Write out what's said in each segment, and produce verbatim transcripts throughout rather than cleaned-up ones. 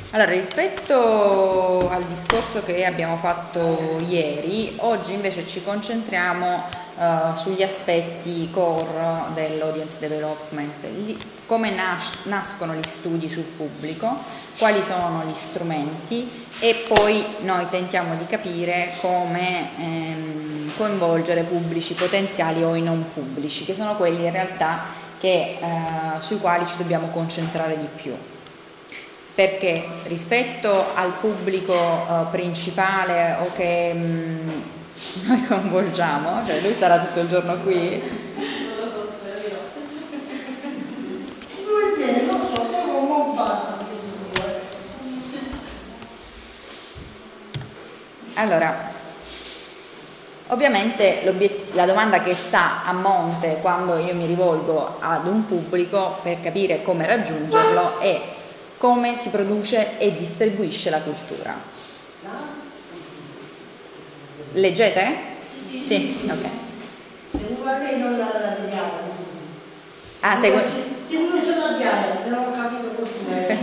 Allora, rispetto al discorso che abbiamo fatto ieri, oggi invece ci concentriamo uh, sugli aspetti core dell'audience development, Gli, come nas- nascono gli studi sul pubblico, quali sono gli strumenti e poi noi tentiamo di capire come ehm, coinvolgere pubblici potenziali o i non pubblici, che sono quelli in realtà che, uh, sui quali ci dobbiamo concentrare di più. Perché rispetto al pubblico uh, principale o che mh, noi coinvolgiamo, cioè lui starà tutto il giorno qui. Allora, ovviamente la domanda che sta a monte quando io mi rivolgo ad un pubblico per capire come raggiungerlo è: come si produce e distribuisce la cultura? Leggete? Sì, sì, sì, sì, ok. Se non la lei non la vediamo. Ah, segue. Se noi sono a diario, non ho capito cultura.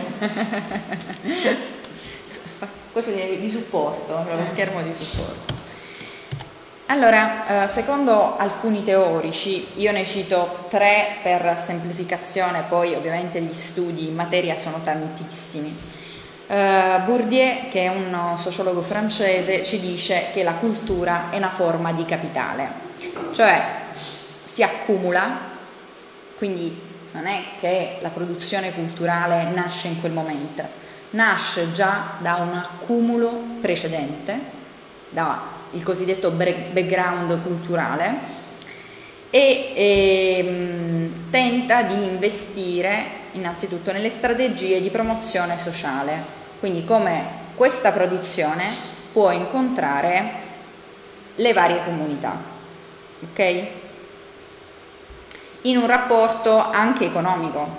Cosa di, di supporto, lo schermo di supporto. Allora, eh, secondo alcuni teorici, io ne cito tre per semplificazione, poi ovviamente gli studi in materia sono tantissimi. Uh, Bourdieu, che è un sociologo francese, ci dice che la cultura è una forma di capitale, cioè si accumula, quindi non è che la produzione culturale nasce in quel momento, nasce già da un accumulo precedente, da il cosiddetto background culturale e ehm, tenta di investire innanzitutto nelle strategie di promozione sociale, quindi come questa produzione può incontrare le varie comunità, ok? In un rapporto anche economico.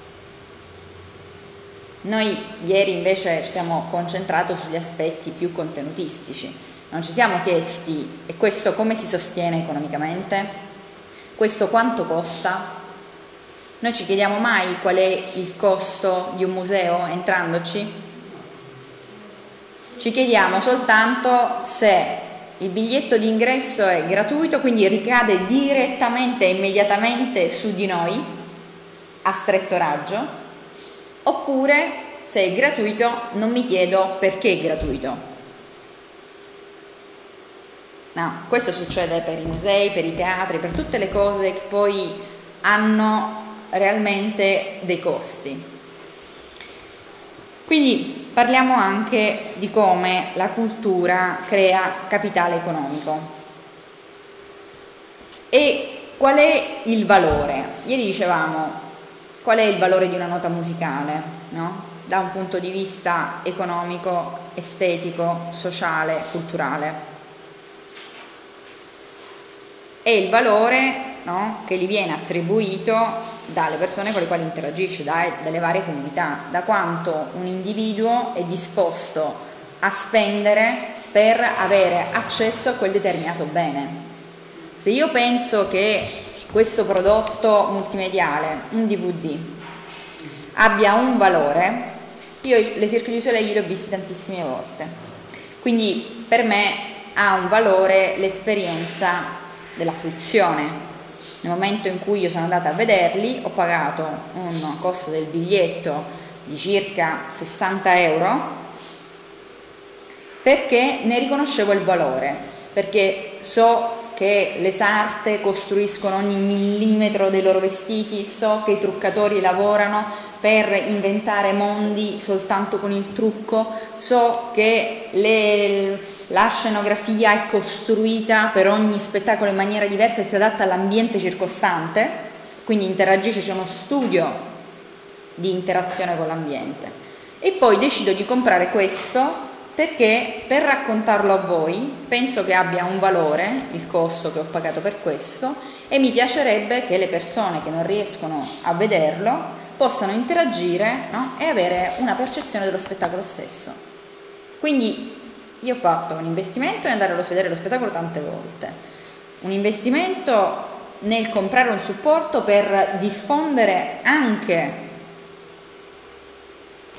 Noi ieri invece ci siamo concentrati sugli aspetti più contenutistici, non ci siamo chiesti: e questo come si sostiene economicamente? Questo quanto costa? Noi ci chiediamo mai qual è il costo di un museo entrandoci? Ci chiediamo soltanto se il biglietto di ingresso è gratuito, quindi ricade direttamente e immediatamente su di noi, a stretto raggio, oppure se è gratuito non mi chiedo perché è gratuito. No, questo succede per i musei, per i teatri, per tutte le cose che poi hanno realmente dei costi. Quindi parliamo anche di come la cultura crea capitale economico. E qual è il valore? Ieri dicevamo qual è il valore di una nota musicale, no? Da un punto di vista economico, estetico, sociale, culturale. È il valore, no, che gli viene attribuito dalle persone con le quali interagisce, dai, dalle varie comunità, da quanto un individuo è disposto a spendere per avere accesso a quel determinato bene. Se io penso che questo prodotto multimediale, un D V D, abbia un valore, io le Cirque du Soleil li ho visti tantissime volte, quindi per me ha un valore l'esperienza della fruizione. Nel momento in cui io sono andata a vederli ho pagato un costo del biglietto di circa sessanta euro perché ne riconoscevo il valore, perché so che le sarte costruiscono ogni millimetro dei loro vestiti, so che i truccatori lavorano per inventare mondi soltanto con il trucco, so che le la scenografia è costruita per ogni spettacolo in maniera diversa e si adatta all'ambiente circostante, quindi interagisce, c'è uno studio di interazione con l'ambiente. E poi decido di comprare questo perché per raccontarlo a voi penso che abbia un valore, il costo che ho pagato per questo, e mi piacerebbe che le persone che non riescono a vederlo possano interagire, no? E avere una percezione dello spettacolo stesso. Quindi io ho fatto un investimento in andare a vedere lo spettacolo tante volte, un investimento nel comprare un supporto per diffondere anche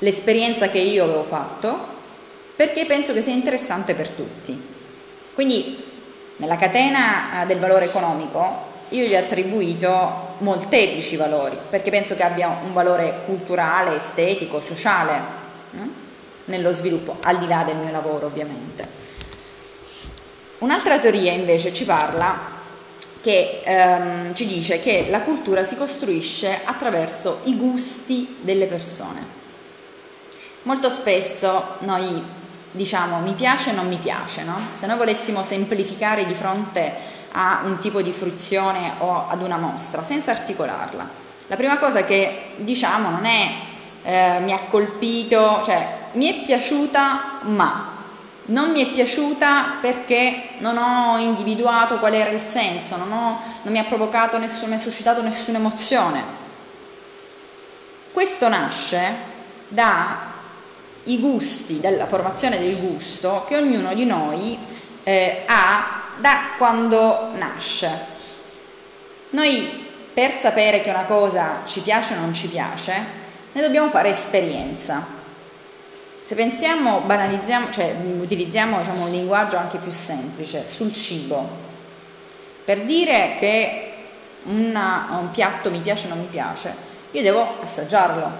l'esperienza che io avevo fatto, perché penso che sia interessante per tutti. Quindi nella catena del valore economico io gli ho attribuito molteplici valori, perché penso che abbia un valore culturale, estetico, sociale, no? Nello sviluppo, al di là del mio lavoro ovviamente. Un'altra teoria invece ci parla, che ehm, ci dice che la cultura si costruisce attraverso i gusti delle persone. Molto spesso noi diciamo mi piace o non mi piace, no? Se noi volessimo semplificare di fronte a un tipo di fruizione o ad una mostra, senza articolarla, la prima cosa che diciamo non è eh, mi ha colpito, cioè mi è piaciuta ma non mi è piaciuta perché non ho individuato qual era il senso, non, ho, non mi ha provocato nessun, non mi ha suscitato nessuna emozione. Questo nasce dai gusti, dalla formazione del gusto che ognuno di noi eh, ha da quando nasce. Noi, per sapere che una cosa ci piace o non ci piace, ne dobbiamo fare esperienza. Se pensiamo, banalizziamo, cioè utilizziamo diciamo, un linguaggio anche più semplice sul cibo, per dire che una, un piatto mi piace o non mi piace, io devo assaggiarlo.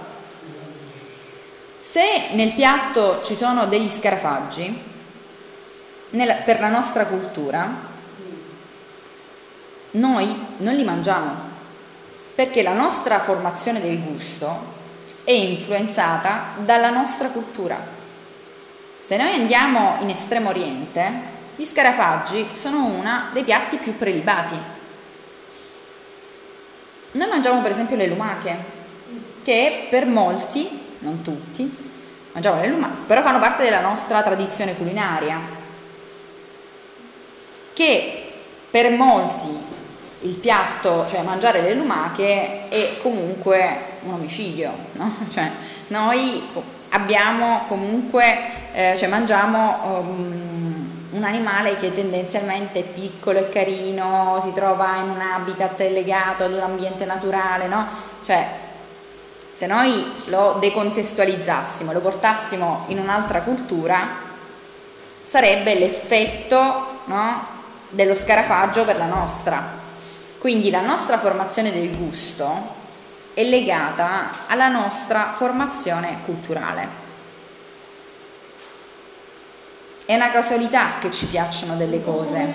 Se nel piatto ci sono degli scarafaggi, nella, per la nostra cultura, noi non li mangiamo, perché la nostra formazione del gusto è influenzata dalla nostra cultura. Se noi andiamo in Estremo Oriente, gli scarafaggi sono uno dei piatti più prelibati. Noi mangiamo per esempio le lumache, che per molti, non tutti, mangiamo le lumache, però fanno parte della nostra tradizione culinaria, che per molti il piatto, cioè mangiare le lumache, è comunque un omicidio, no? Cioè noi abbiamo comunque, eh, cioè mangiamo um, un animale che tendenzialmente è piccolo e carino, si trova in un habitat legato ad un ambiente naturale, no? Cioè se noi lo decontestualizzassimo, lo portassimo in un'altra cultura, sarebbe l'effetto, no, dello scarafaggio per la nostra. Quindi la nostra formazione del gusto è legata alla nostra formazione culturale. È una casualità che ci piacciono delle cose.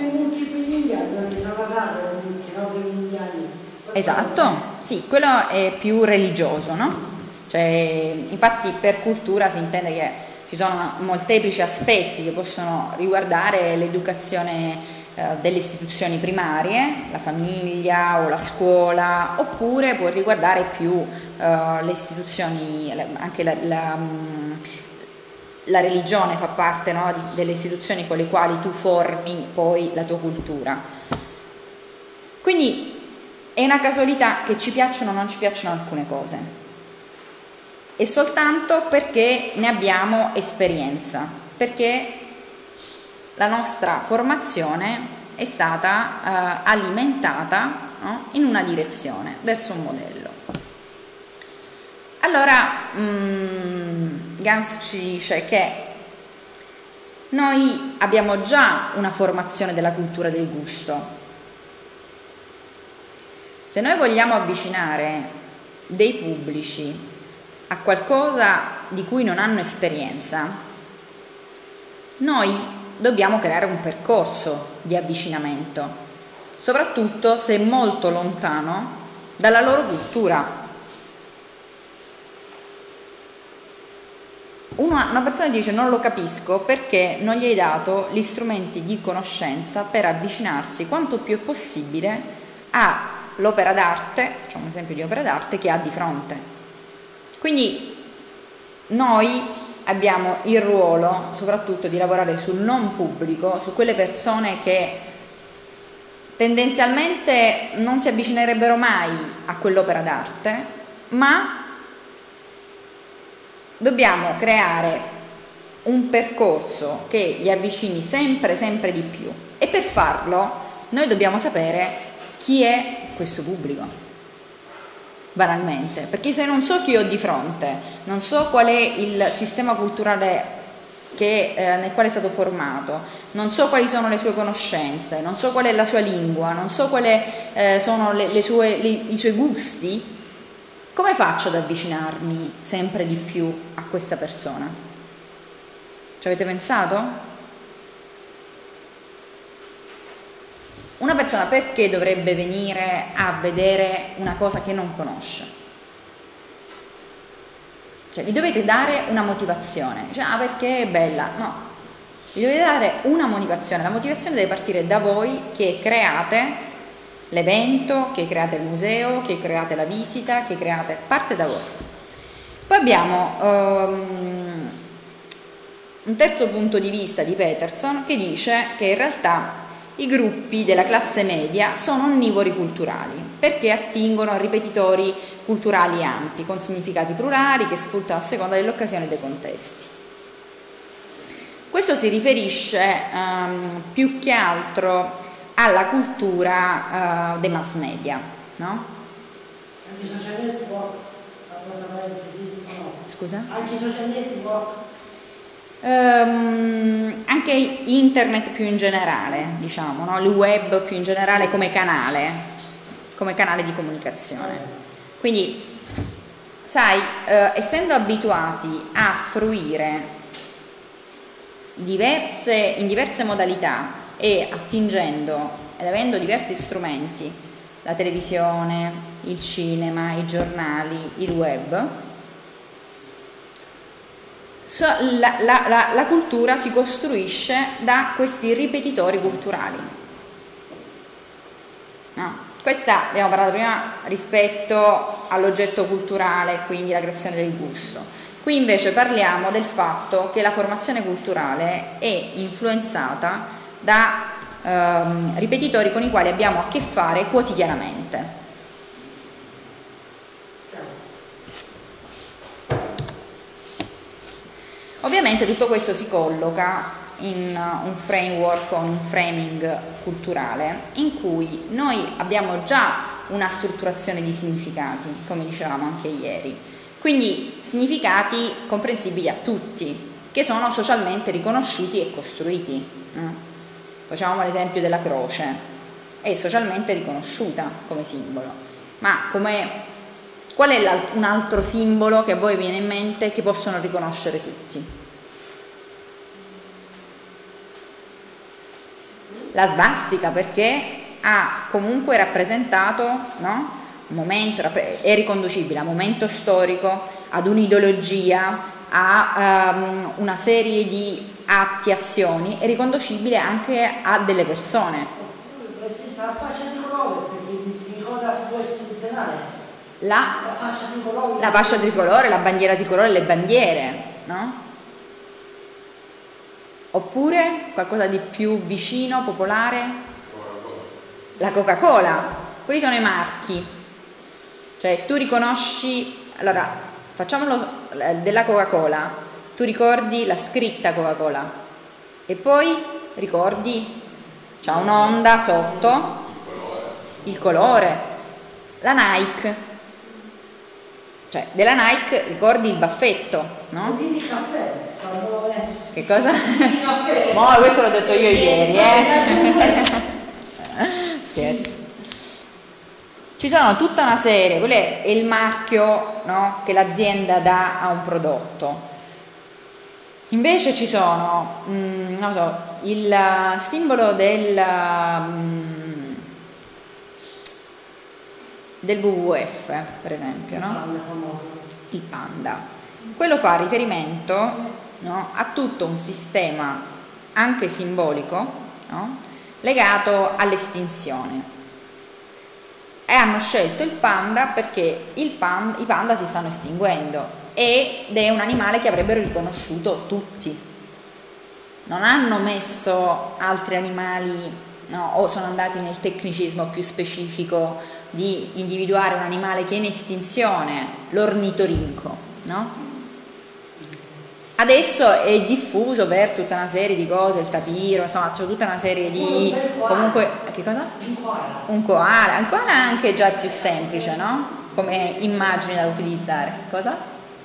Esatto, sì, quello è più religioso, no? Cioè, infatti per cultura si intende che ci sono molteplici aspetti che possono riguardare l'educazione delle istituzioni primarie, la famiglia o la scuola, oppure può riguardare più uh, le istituzioni, anche la, la, la religione fa parte, no, di, delle istituzioni con le quali tu formi poi la tua cultura. Quindi è una casualità che ci piacciono o non ci piacciono alcune cose, è soltanto perché ne abbiamo esperienza, perché la nostra formazione è stata eh, alimentata, no, in una direzione, verso un modello. Allora mh, Gans ci dice che noi abbiamo già una formazione della cultura del gusto. Se noi vogliamo avvicinare dei pubblici a qualcosa di cui non hanno esperienza, noi dobbiamo creare un percorso di avvicinamento, soprattutto se è molto lontano dalla loro cultura. Una, una persona dice non lo capisco perché non gli hai dato gli strumenti di conoscenza per avvicinarsi quanto più è possibile all'opera d'arte, facciamo un esempio di opera d'arte, che ha di fronte. Quindi noi abbiamo il ruolo soprattutto di lavorare sul non pubblico, su quelle persone che tendenzialmente non si avvicinerebbero mai a quell'opera d'arte, ma dobbiamo creare un percorso che li avvicini sempre, sempre di più, e per farlo noi dobbiamo sapere chi è questo pubblico. banalmente, perché se non so chi ho di fronte, non so qual è il sistema culturale che, eh, nel quale è stato formato, non so quali sono le sue conoscenze, non so qual è la sua lingua, non so quali eh, sono le, le sue, le, i suoi gusti, come faccio ad avvicinarmi sempre di più a questa persona? Ci avete pensato? Una persona perché dovrebbe venire a vedere una cosa che non conosce? Cioè, gli dovete dare una motivazione. Cioè, ah, perché è bella? No, gli dovete dare una motivazione. La motivazione deve partire da voi che create l'evento, che create il museo, che create la visita, che create, parte da voi. Poi abbiamo um, un terzo punto di vista di Peterson che dice che in realtà i gruppi della classe media sono onnivori culturali perché attingono a ripetitori culturali ampi con significati plurali che sfruttano a seconda dell'occasione e dei contesti. Questo si riferisce um, più che altro alla cultura uh, dei mass media, no? Anche i social network, Scusa? Anche i social network. Um, anche internet più in generale, diciamo, no? Il web più in generale come canale, come canale di comunicazione. Quindi, sai, eh, essendo abituati a fruire diverse, in diverse modalità e attingendo ed avendo diversi strumenti, la televisione, il cinema, i giornali, il web, So, la, la, la, la cultura si costruisce da questi ripetitori culturali. No. Questa abbiamo parlato prima rispetto all'oggetto culturale, quindi la creazione del gusto. Qui invece parliamo del fatto che la formazione culturale è influenzata da ehm, ripetitori con i quali abbiamo a che fare quotidianamente. Ovviamente tutto questo si colloca in un framework o un framing culturale in cui noi abbiamo già una strutturazione di significati, come dicevamo anche ieri, quindi significati comprensibili a tutti, che sono socialmente riconosciuti e costruiti. Facciamo l'esempio della croce, è socialmente riconosciuta come simbolo, ma come qual è un altro simbolo che a voi viene in mente che possono riconoscere tutti? La svastica, perché ha comunque rappresentato, no? Un momento, è riconducibile a un momento storico, ad un'ideologia, a um, una serie di atti, azioni, è riconducibile anche a delle persone. La fascia di colore, perché mi ricorda la figura istituzionale. La, la fascia di colore, la fascia di colore, la bandiera di colore, le bandiere, no? Oppure qualcosa di più vicino, popolare? La Coca-Cola. Quelli sono i marchi. Cioè tu riconosci, allora facciamolo della Coca-Cola, tu ricordi la scritta Coca-Cola e poi ricordi, c'ha un'onda sotto, il colore, la Nike. Cioè, della Nike ricordi il baffetto, no? di caffè. Che cosa? Di caffè. No, questo l'ho detto io ieri, eh. Scherzo. Ci sono tutta una serie, quello è il marchio, no, che l'azienda dà a un prodotto. Invece ci sono, mh, non so, il simbolo del... Mh, del W W F, per esempio, no? Il panda. Quello fa riferimento, no, a tutto un sistema anche simbolico, no, legato all'estinzione. E hanno scelto il panda perché il pan, i panda si stanno estinguendo ed è un animale che avrebbero riconosciuto tutti. Non hanno messo altri animali, no, o sono andati nel tecnicismo più specifico di individuare un animale che è in estinzione, l'ornitorinco, no? Adesso è diffuso per tutta una serie di cose, il tapiro, insomma c'è tutta una serie di... comunque, che cosa? Un koala. Un koala, un koala anche già più semplice, no? come immagine da utilizzare. Cosa?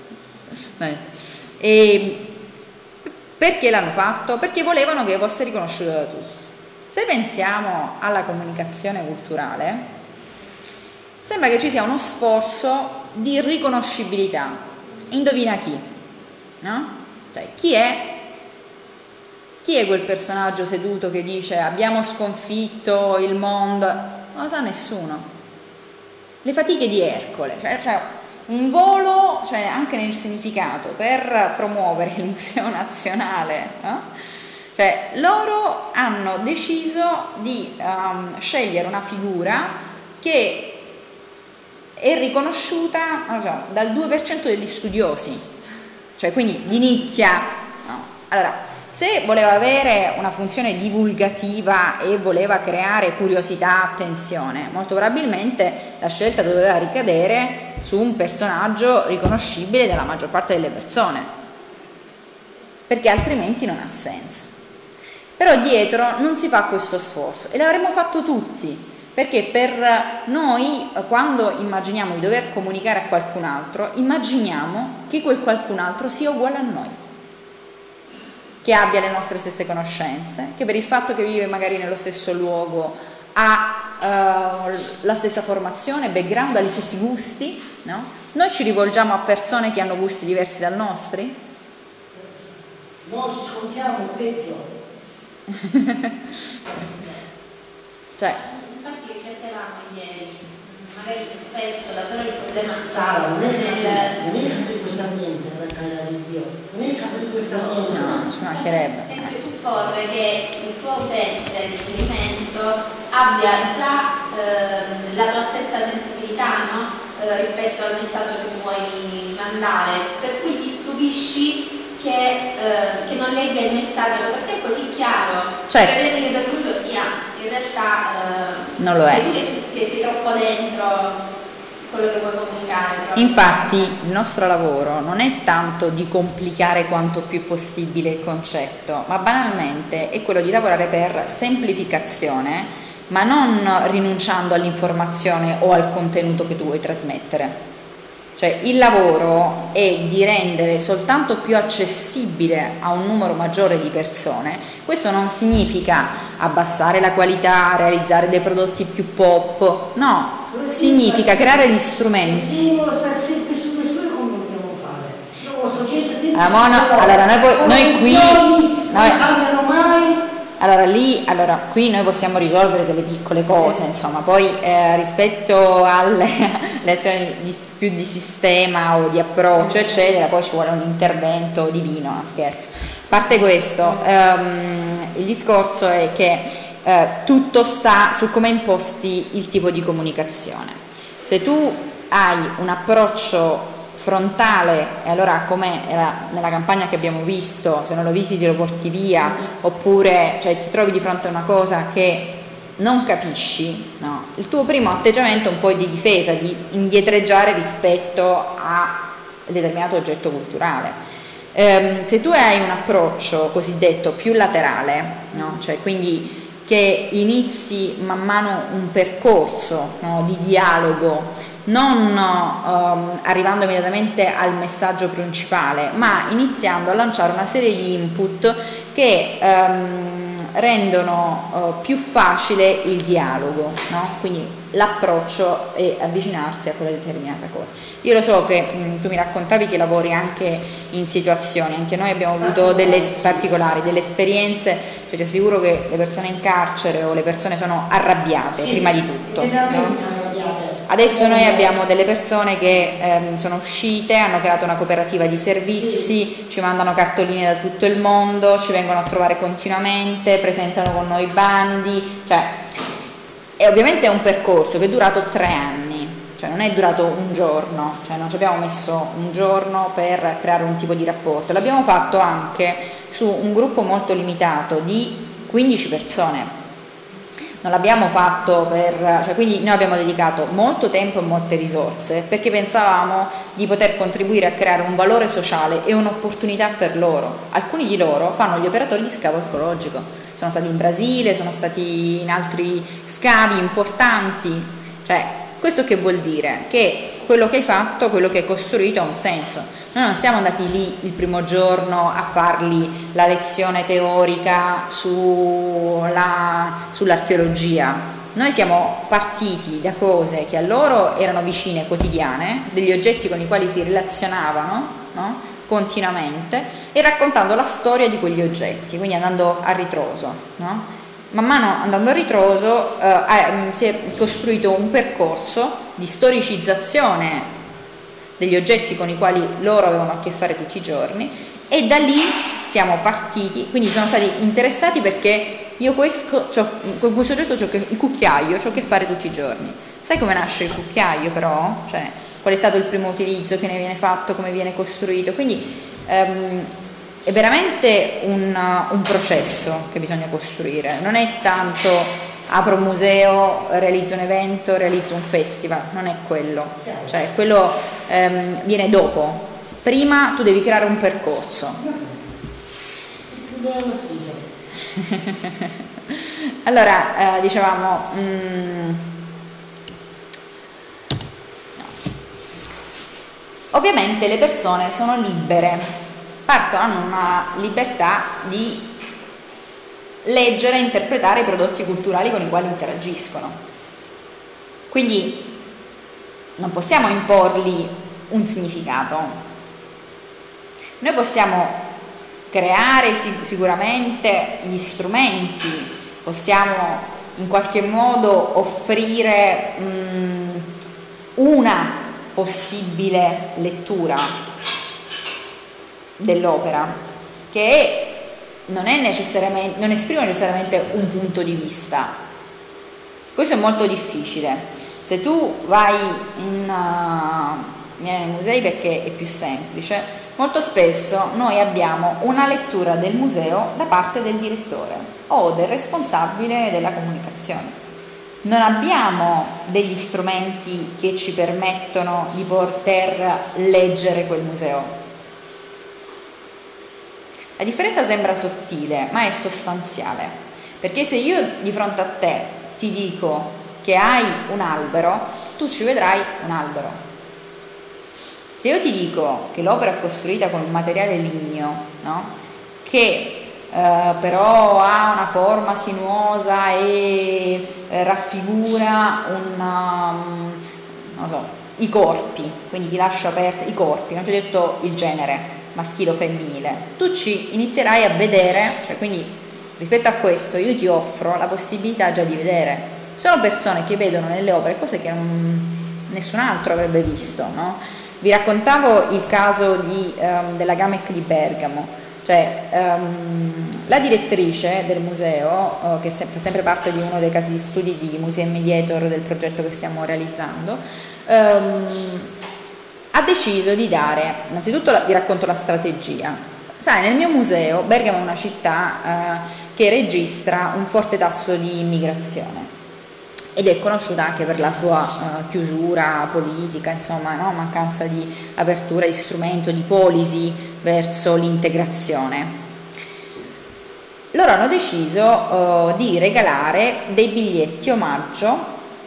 E perché l'hanno fatto? Perché volevano che fosse riconosciuto da tutti. Se pensiamo alla comunicazione culturale, sembra che ci sia uno sforzo di riconoscibilità. Indovina chi? No? Cioè, chi è? Chi è quel personaggio seduto che dice abbiamo sconfitto il mondo? Non lo sa nessuno. Le fatiche di Ercole, cioè, cioè un volo, cioè anche nel significato, per promuovere il Museo Nazionale, eh? Cioè loro hanno deciso di um, scegliere una figura che è riconosciuta, non lo so, dal due per cento degli studiosi, cioè quindi di nicchia, no? Allora, se voleva avere una funzione divulgativa e voleva creare curiosità, attenzione, molto probabilmente la scelta doveva ricadere su un personaggio riconoscibile dalla maggior parte delle persone, perché altrimenti non ha senso. Però dietro non si fa questo sforzo e l'avremmo fatto tutti, perché per noi, quando immaginiamo di dover comunicare a qualcun altro, immaginiamo che quel qualcun altro sia uguale a noi, che abbia le nostre stesse conoscenze, che per il fatto che vive magari nello stesso luogo ha uh, la stessa formazione, background, ha gli stessi gusti, no? Noi ci rivolgiamo a persone che hanno gusti diversi dal nostri? Noi ci scontiamo, è peggio. Cioè, infatti riflettevamo ieri, magari spesso davvero il problema sta Sara, non è il caso, nel... non è il caso di questo ambiente, per carità di Dio, non è il caso di questo ambiente. no, ci mancherebbe. È presupporre che il tuo utente di riferimento abbia già eh, la tua stessa sensibilità, no? eh, rispetto al messaggio che vuoi mandare, per cui ti stupisci che, eh, che non legga il messaggio, perché è così chiaro, certo. Credere che per lui lo sia, in realtà eh, non lo è. sei tu che, ci, che sei troppo dentro quello che vuoi comunicare. Proprio. Infatti il nostro lavoro non è tanto di complicare quanto più possibile il concetto, ma banalmente è quello di lavorare per semplificazione, ma non rinunciando all'informazione o al contenuto che tu vuoi trasmettere. Cioè il lavoro è di rendere soltanto più accessibile a un numero maggiore di persone. Questo non significa abbassare la qualità, realizzare dei prodotti più pop, no, significa creare gli strumenti. Il simbolo sta sempre sulle sue, come dobbiamo fare? Allora, allora noi, poi, noi qui noi, non cambiano mai. allora lì allora qui noi possiamo risolvere delle piccole cose, insomma, poi eh, rispetto alle, alle azioni di, più di sistema o di approccio eccetera, poi ci vuole un intervento divino, no, scherzo. A parte questo, ehm, il discorso è che eh, tutto sta su come imposti il tipo di comunicazione. Se tu hai un approccio frontale, e allora come era nella campagna che abbiamo visto, se non lo visiti lo porti via, oppure cioè, ti trovi di fronte a una cosa che non capisci, no? Il tuo primo atteggiamento è un po' di difesa, di indietreggiare rispetto a determinato oggetto culturale. Ehm, se tu hai un approccio cosiddetto più laterale, no? Cioè quindi che inizi man mano un percorso, no, di dialogo, non um, arrivando immediatamente al messaggio principale, ma iniziando a lanciare una serie di input che um, rendono uh, più facile il dialogo, no? Quindi l'approccio e avvicinarsi a quella determinata cosa. Io lo so che mh, tu mi raccontavi che lavori anche in situazioni, anche noi abbiamo avuto delle particolari, delle esperienze, cioè ti assicuro che le persone in carcere o le persone sono arrabbiate, sì, prima di tutto, no? Adesso noi abbiamo delle persone che ehm, sono uscite, hanno creato una cooperativa di servizi, ci mandano cartoline da tutto il mondo, ci vengono a trovare continuamente, presentano con noi bandi, cioè e ovviamente è un percorso che è durato tre anni, cioè non è durato un giorno, cioè non ci abbiamo messo un giorno per creare un tipo di rapporto, l'abbiamo fatto anche su un gruppo molto limitato di quindici persone. Non l'abbiamo fatto per, cioè quindi noi abbiamo dedicato molto tempo e molte risorse perché pensavamo di poter contribuire a creare un valore sociale e un'opportunità per loro. Alcuni di loro fanno gli operatori di scavo archeologico, sono stati in Brasile, sono stati in altri scavi importanti, cioè questo che vuol dire? Che quello che hai fatto, quello che hai costruito ha un senso. Noi non siamo andati lì il primo giorno a fargli la lezione teorica sulla, sull'archeologia. Noi siamo partiti da cose che a loro erano vicine, quotidiane, degli oggetti con i quali si relazionavano, no? Continuamente, e raccontando la storia di quegli oggetti, quindi andando a ritroso, no? Man mano andando a ritroso eh, si è costruito un percorso di storicizzazione degli oggetti con i quali loro avevano a che fare tutti i giorni, e da lì siamo partiti, quindi sono stati interessati perché io questo, con questo oggetto c'ho che, il cucchiaio, c'ho a che fare tutti i giorni. Sai come nasce il cucchiaio però? Cioè, qual è stato il primo utilizzo che ne viene fatto, come viene costruito? Quindi ehm, è veramente un, un processo che bisogna costruire, non è tanto apro un museo, realizzo un evento, realizzo un festival, non è quello, cioè quello ehm, viene dopo. Prima tu devi creare un percorso. Allora, eh, dicevamo, mh, ovviamente le persone sono libere, partono, hanno una libertà di leggere e interpretare i prodotti culturali con i quali interagiscono. Quindi non possiamo imporgli un significato. Noi possiamo creare sicuramente gli strumenti, possiamo in qualche modo offrire mh, una possibile lettura dell'opera che non è necessariamente, non esprime necessariamente un punto di vista. Questo è molto difficile. Se tu vai in, uh, nei musei, perché è più semplice, molto spesso noi abbiamo una lettura del museo da parte del direttore o del responsabile della comunicazione. Non abbiamo degli strumenti che ci permettono di poter leggere quel museo. La differenza sembra sottile, ma è sostanziale, perché se io di fronte a te ti dico che hai un albero, tu ci vedrai un albero. Se io ti dico che l'opera è costruita con un materiale ligneo, no? che eh, però ha una forma sinuosa e eh, raffigura una, non so, i corpi, quindi ti lascio aperti i corpi, non ti ho detto il genere maschile o femminile, tu ci inizierai a vedere, cioè quindi rispetto a questo io ti offro la possibilità già di vedere. Sono persone che vedono nelle opere cose che non, nessun altro avrebbe visto, no? Vi raccontavo il caso di, um, della Gamec di Bergamo, cioè um, la direttrice del museo, uh, che fa sempre parte di uno dei casi di studi di Musei Mediator del progetto che stiamo realizzando, um, ha deciso di dare, innanzitutto la, vi racconto la strategia. Sai, nel mio museo Bergamo è una città uh, che registra un forte tasso di immigrazione ed è conosciuta anche per la sua uh, chiusura politica, insomma, no? mancanza di apertura di strumento, di policy verso l'integrazione. Loro hanno deciso uh, di regalare dei biglietti omaggio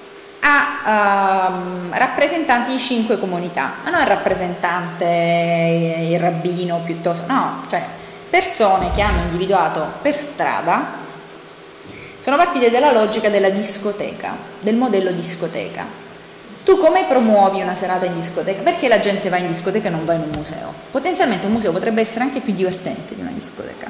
a uh, rappresentanti di cinque comunità, ma non il rappresentante, il rabbino piuttosto, no, cioè persone che hanno individuato per strada. Sono partite dalla logica della discoteca, del modello discoteca. Tu come promuovi una serata in discoteca? Perché la gente va in discoteca e non va in un museo? Potenzialmente un museo potrebbe essere anche più divertente di una discoteca.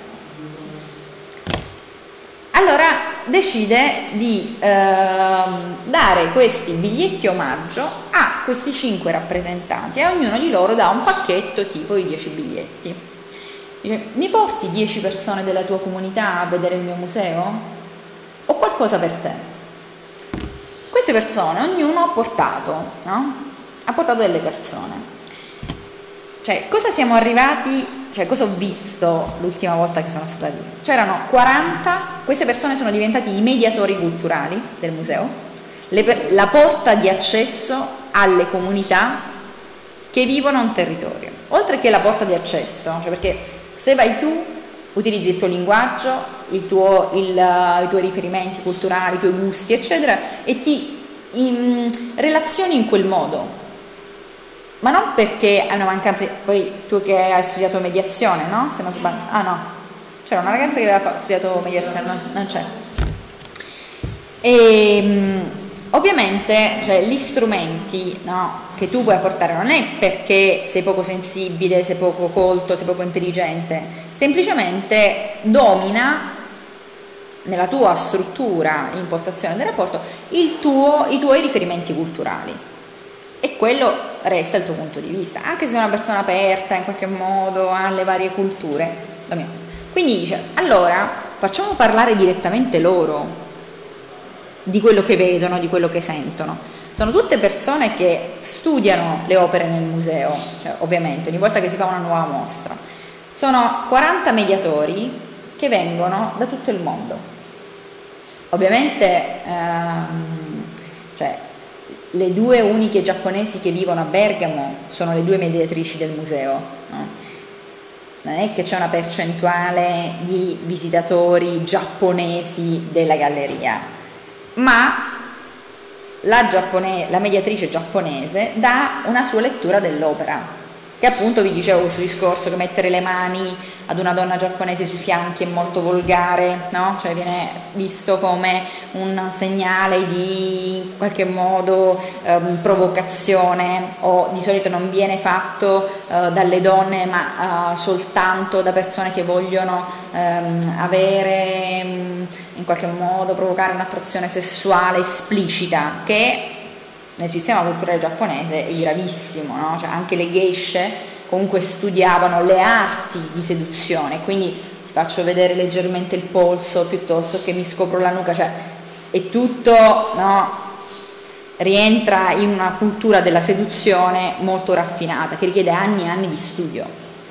Allora decide di eh, dare questi biglietti omaggio a questi cinque rappresentanti e a ognuno di loro dà un pacchetto tipo i dieci biglietti. Dice, mi porti dieci persone della tua comunità a vedere il mio museo? Ho qualcosa per te. Queste persone, ognuno ha portato, no? Ha portato delle persone. Cioè, cosa siamo arrivati, cioè cosa ho visto l'ultima volta che sono stata lì? C'erano quaranta, queste persone sono diventati i mediatori culturali del museo, le, la porta di accesso alle comunità che vivono un territorio. Oltre che la porta di accesso, cioè perché se vai tu, utilizzi il tuo linguaggio, il tuo, il, i tuoi riferimenti culturali, i tuoi gusti, eccetera, e ti in, relazioni in quel modo. ma non perché hai una mancanza, poi tu che hai studiato mediazione, no? Se non sbaglio, ah no, c'era una ragazza che aveva studiato mediazione, no? Non c'è. E ovviamente, cioè, gli strumenti, no, che tu puoi apportare non è perché sei poco sensibile, sei poco colto, sei poco intelligente, semplicemente domina nella tua struttura, impostazione del rapporto, il tuo, i tuoi riferimenti culturali, e quello resta il tuo punto di vista, anche se sei una persona aperta in qualche modo alle varie culture. Quindi dice, allora facciamo parlare direttamente loro di quello che vedono, di quello che sentono. Sono tutte persone che studiano le opere nel museo, cioè, ovviamente ogni volta che si fa una nuova mostra. Sono quaranta mediatori che vengono da tutto il mondo. Ovviamente ehm, cioè, le due uniche giapponesi che vivono a Bergamo sono le due mediatrici del museo, no? Non è che c'è una percentuale di visitatori giapponesi della galleria, ma la, giappone- la mediatrice giapponese dà una sua lettura dell'opera, che appunto vi dicevo questo discorso che mettere le mani ad una donna giapponese sui fianchi è molto volgare, no? Cioè viene visto come un segnale di in qualche modo ehm, provocazione, o di solito non viene fatto eh, dalle donne ma eh, soltanto da persone che vogliono ehm, avere mh, in qualche modo provocare un'attrazione sessuale esplicita, che nel sistema culturale giapponese è gravissimo, no? Cioè anche le geishe comunque studiavano le arti di seduzione, quindi ti faccio vedere leggermente il polso piuttosto che mi scopro la nuca, cioè è tutto, no? Rientra in una cultura della seduzione molto raffinata che richiede anni e anni di studio.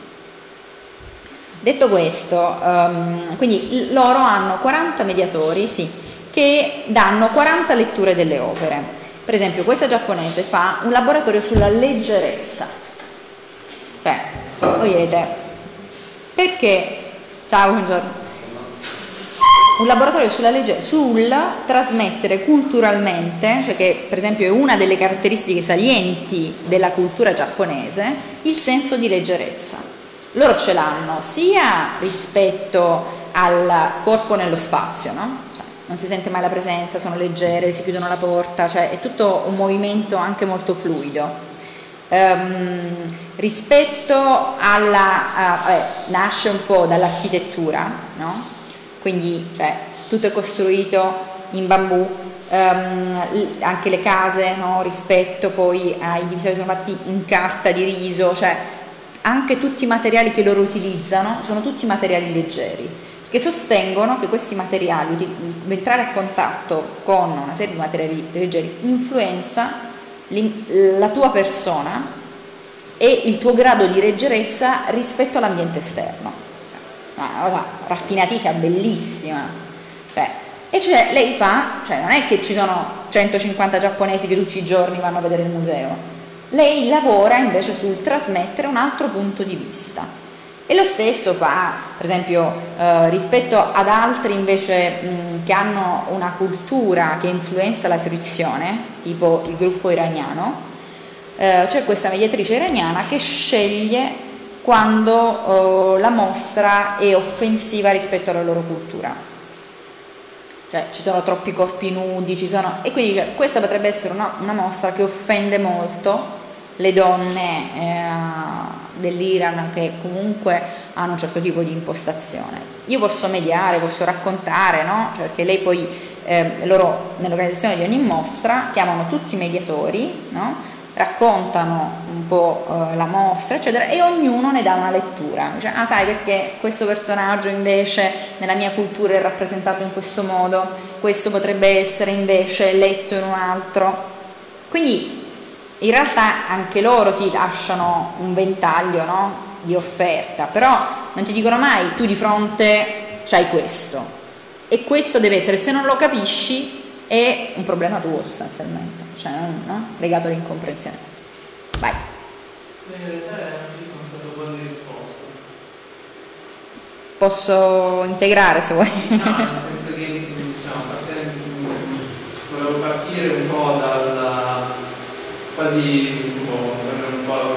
Detto questo, um, quindi loro hanno quaranta mediatori, sì, che danno quaranta letture delle opere. Per esempio questa giapponese fa un laboratorio sulla leggerezza. Cioè, voi vedete, perché, ciao, buongiorno, un laboratorio sulla leggerezza, sul trasmettere culturalmente, cioè che per esempio è una delle caratteristiche salienti della cultura giapponese, il senso di leggerezza. Loro ce l'hanno sia rispetto al corpo nello spazio, no? Non si sente mai la presenza, sono leggere, si chiudono la porta, cioè è tutto un movimento anche molto fluido. Um, rispetto alla, uh, eh, nasce un po' dall'architettura, no? Quindi cioè, tutto è costruito in bambù, um, anche le case, no? Rispetto poi ai divisori sono fatti in carta di riso, cioè anche tutti i materiali che loro utilizzano sono tutti materiali leggeri, che sostengono che questi materiali, entrare a contatto con una serie di materiali leggeri, influenza la tua persona e il tuo grado di leggerezza rispetto all'ambiente esterno. Cioè, una cosa raffinatissima, bellissima. Cioè, e cioè lei fa, cioè non è che ci sono centocinquanta giapponesi che tutti i giorni vanno a vedere il museo, lei lavora invece sul trasmettere un altro punto di vista. E lo stesso fa, per esempio, eh, rispetto ad altri invece mh, che hanno una cultura che influenza la fruizione, tipo il gruppo iraniano, eh, c'è questa mediatrice iraniana che sceglie quando eh, la mostra è offensiva rispetto alla loro cultura. Cioè ci sono troppi corpi nudi, ci sono... e quindi dice, questa potrebbe essere una, una mostra che offende molto le donne eh, dell'Iran, che comunque hanno un certo tipo di impostazione. Io posso mediare, posso raccontare, no? Cioè, perché lei poi, eh, loro nell'organizzazione di ogni mostra chiamano tutti i mediatori, no? Raccontano un po' eh, la mostra, eccetera, e ognuno ne dà una lettura. Cioè, ah, sai perché questo personaggio invece nella mia cultura è rappresentato in questo modo, questo potrebbe essere invece letto in un altro. Quindi in realtà anche loro ti lasciano un ventaglio, no? Di offerta, però non ti dicono mai tu di fronte c'hai questo e questo deve essere, se non lo capisci è un problema tuo sostanzialmente, cioè no? Legato all'incomprensione. Vai. In realtà sono state buone risposte. Posso integrare se vuoi. No, nel senso che diciamo, volevo partire un po' dalla quasi un po', un po'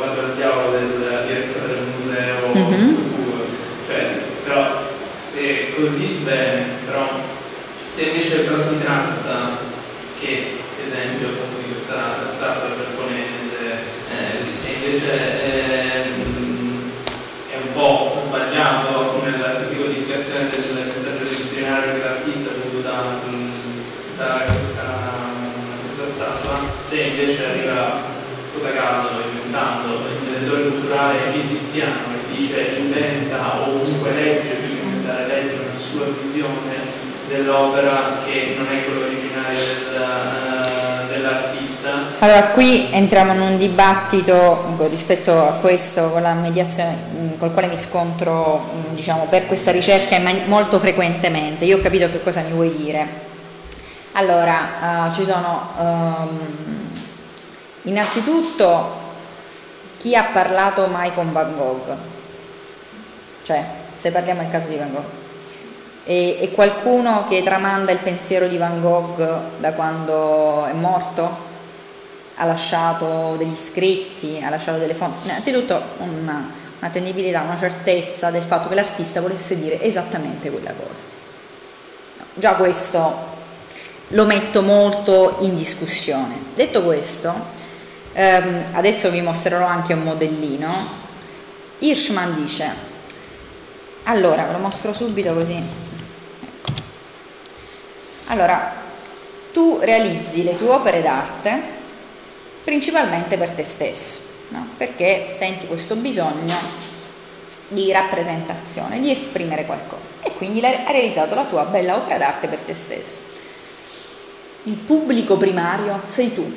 ruolo del direttore del museo, mm-hmm. cioè, però se così bene, però se invece però si tratta che, ad esempio, appunto di questa statua giapponese, eh, se invece eh, è un po' sbagliato nella codificazione del messaggio disciplinario che l'artista ha voluto da, da questa, questa statua, se invece arriva da caso inventando il direttore culturale egiziano che dice inventa o comunque legge, più che inventare legge una sua visione dell'opera che non è quella originaria del, uh, dell'artista. Allora qui entriamo in un dibattito rispetto a questo con la mediazione mh, col quale mi scontro mh, diciamo per questa ricerca molto frequentemente. Io ho capito che cosa mi vuoi dire. Allora uh, ci sono um, innanzitutto chi ha parlato mai con Van Gogh, cioè se parliamo del caso di Van Gogh, e, e qualcuno che tramanda il pensiero di Van Gogh da quando è morto, ha lasciato degli scritti, ha lasciato delle fonti, innanzitutto una, una tendibilità, una certezza del fatto che l'artista volesse dire esattamente quella cosa. No, già questo lo metto molto in discussione. Detto questo, ehm, adesso vi mostrerò anche un modellino. Hirschman dice, allora ve lo mostro subito così, ecco. Allora, tu realizzi le tue opere d'arte principalmente per te stesso, no? Perché senti questo bisogno di rappresentazione, di esprimere qualcosa, e quindi hai realizzato la tua bella opera d'arte per te stesso. Il pubblico primario sei tu.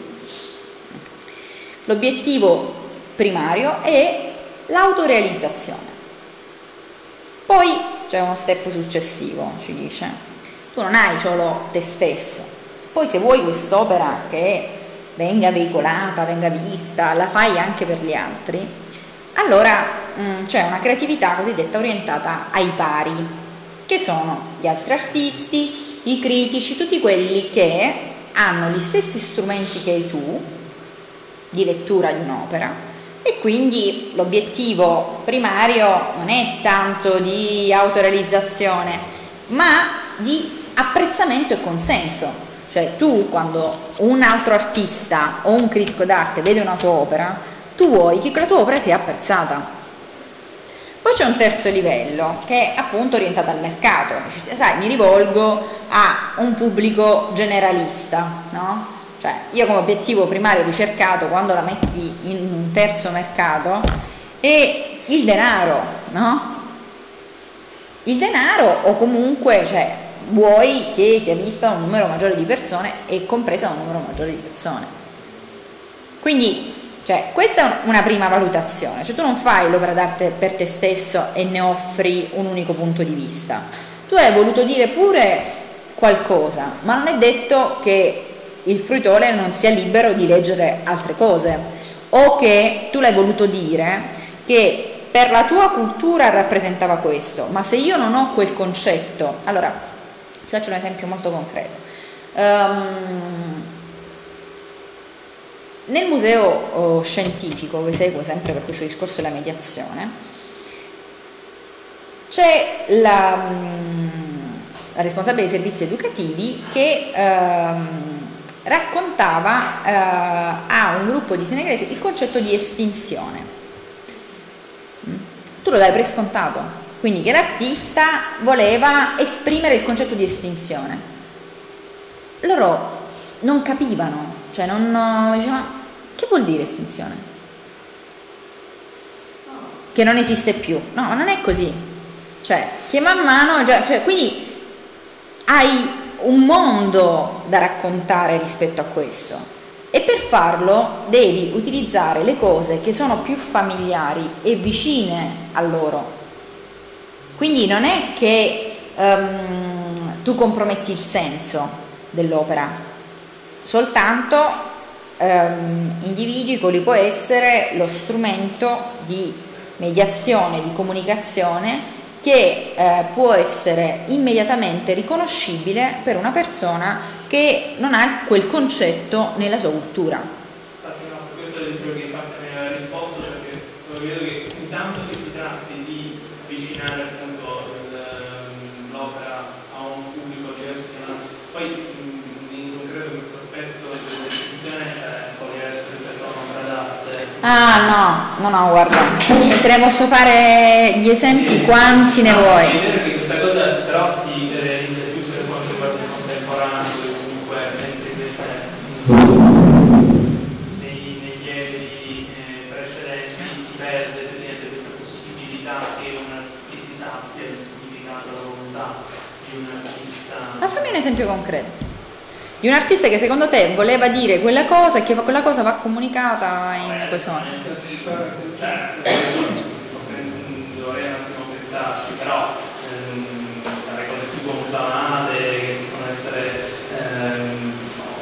L'obiettivo primario è l'autorealizzazione. Poi c'è uno step successivo, ci dice, tu non hai solo te stesso, poi se vuoi quest'opera che venga veicolata, venga vista, la fai anche per gli altri, allora mh, c'è una creatività cosiddetta orientata ai pari, che sono gli altri artisti, i critici, tutti quelli che hanno gli stessi strumenti che hai tu di lettura di un'opera, e quindi l'obiettivo primario non è tanto di autorealizzazione, ma di apprezzamento e consenso. Cioè tu, quando un altro artista o un critico d'arte vede una tua opera, tu vuoi che la tua opera sia apprezzata. Poi c'è un terzo livello che è appunto orientato al mercato. Sai, mi rivolgo a un pubblico generalista, no? Cioè io come obiettivo primario ricercato, quando la metti in un terzo mercato, è il denaro, no? Il denaro, o comunque, cioè, vuoi che sia vista da un numero maggiore di persone e compresa da un numero maggiore di persone. Quindi, cioè, questa è una prima valutazione, cioè tu non fai l'opera d'arte per te stesso e ne offri un unico punto di vista. Tu hai voluto dire pure qualcosa, ma non è detto che il fruitore non sia libero di leggere altre cose, o che tu l'hai voluto dire che per la tua cultura rappresentava questo, ma se io non ho quel concetto, allora ti faccio un esempio molto concreto. Um, nel museo oh, scientifico, che seguo sempre per questo discorso della mediazione, c'è la, la responsabile dei servizi educativi che um, raccontava uh, a un gruppo di senegalesi il concetto di estinzione. Mm. Tu lo dai per scontato, quindi che l'artista voleva esprimere il concetto di estinzione. Loro non capivano, cioè non dicevano, che vuol dire estinzione? Che non esiste più. No, non è così. Cioè, che man mano, cioè, quindi hai un mondo da raccontare rispetto a questo, e per farlo devi utilizzare le cose che sono più familiari e vicine a loro. Quindi non è che um, tu comprometti il senso dell'opera, soltanto um, individui quale può essere lo strumento di mediazione, di comunicazione, che eh, può essere immediatamente riconoscibile per una persona che non ha quel concetto nella sua cultura. Infatti no, questo è il che hai fatto nella risposta, perché credo che intanto che si tratti di avvicinare appunto l'opera a un pubblico diverso, poi mh, in concreto questo aspetto della distinzione è un po' diverso rispetto a un'opera d'arte. Ah no, no, no, guarda, cioè, te ne posso fare gli esempi, quanti ne no, vuoi? È vero che questa cosa però si realizza più per quanto riguarda il contemporaneo, comunque mentre invece nei, negli eri eh, precedenti si perde praticamente questa possibilità che, una, che si sappia il significato, la volontà di un artista. Ma fammi un esempio concreto di un artista che secondo te voleva dire quella cosa e che quella cosa va comunicata in Beh, questo modo. Cioè, nel senso, dovrei un attimo pensarci, però ehm, le cose più comparate che possono essere ehm,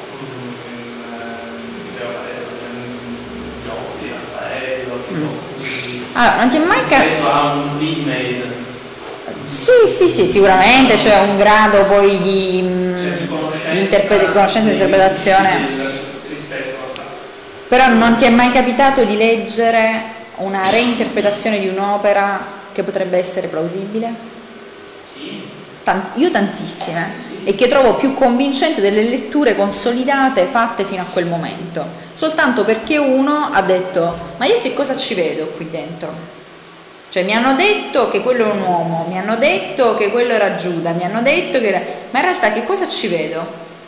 Giotti, Raffaello, Allora, non ti è mai capitato? rispetto a un lead-made. Sì, sì, sì, sicuramente c'è un grado poi di, Cioè, di conoscenza, di interpre- conoscenza e interpretazione. Rispetto a... Però non ti è mai capitato di leggere una reinterpretazione di un'opera che potrebbe essere plausibile? Sì. Tant- io tantissime, e che trovo più convincente delle letture consolidate fatte fino a quel momento, soltanto perché uno ha detto: ma io che cosa ci vedo qui dentro? Cioè mi hanno detto che quello è un uomo, mi hanno detto che quello era Giuda, mi hanno detto che era... ma in realtà che cosa ci vedo?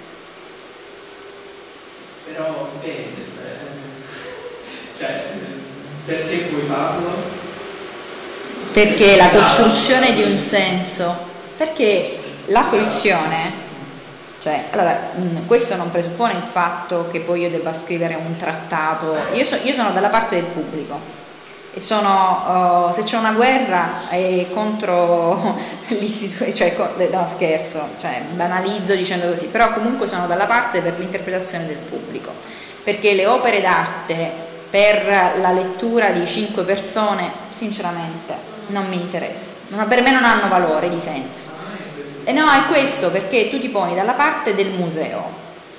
Però dipende, cioè, perché poi parlo? Perché la costruzione di un senso, perché la fruizione, cioè, allora, mh, questo non presuppone il fatto che poi io debba scrivere un trattato, io, so, io sono dalla parte del pubblico e sono, uh, se c'è una guerra è contro l'istituto, cioè, no scherzo, cioè banalizzo dicendo così, però comunque sono dalla parte per l'interpretazione del pubblico, perché le opere d'arte per la lettura di cinque persone sinceramente non mi interessa, non, per me non hanno valore di senso. E no, è questo, perché tu ti poni dalla parte del museo.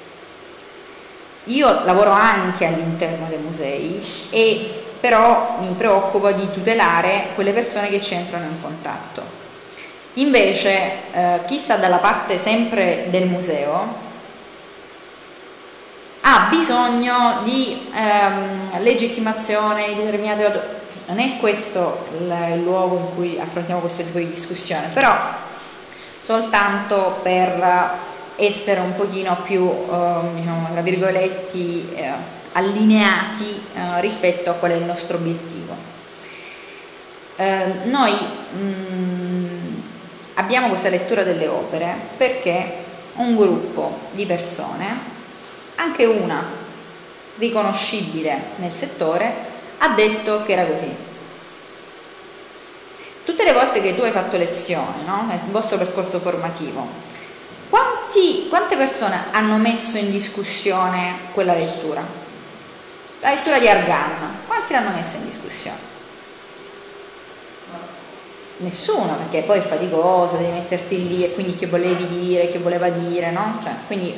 Io lavoro anche all'interno dei musei e però mi preoccupo di tutelare quelle persone che ci entrano in contatto. Invece eh, chi sta dalla parte sempre del museo ha bisogno di ehm, legittimazione di determinate... non è questo il luogo in cui affrontiamo questo tipo di discussione, però soltanto per essere un pochino più, eh, diciamo, tra virgoletti, eh, allineati eh, rispetto a qual è il nostro obiettivo. Eh, noi mh, abbiamo questa lettura delle opere perché un gruppo di persone, anche una riconoscibile nel settore, ha detto che era così. Tutte le volte che tu hai fatto lezione, no? Nel vostro percorso formativo, quanti, quante persone hanno messo in discussione quella lettura? La lettura di Argan, quanti l'hanno messa in discussione? Nessuno, perché poi è faticoso, devi metterti lì e quindi che volevi dire, che voleva dire, no? Cioè, quindi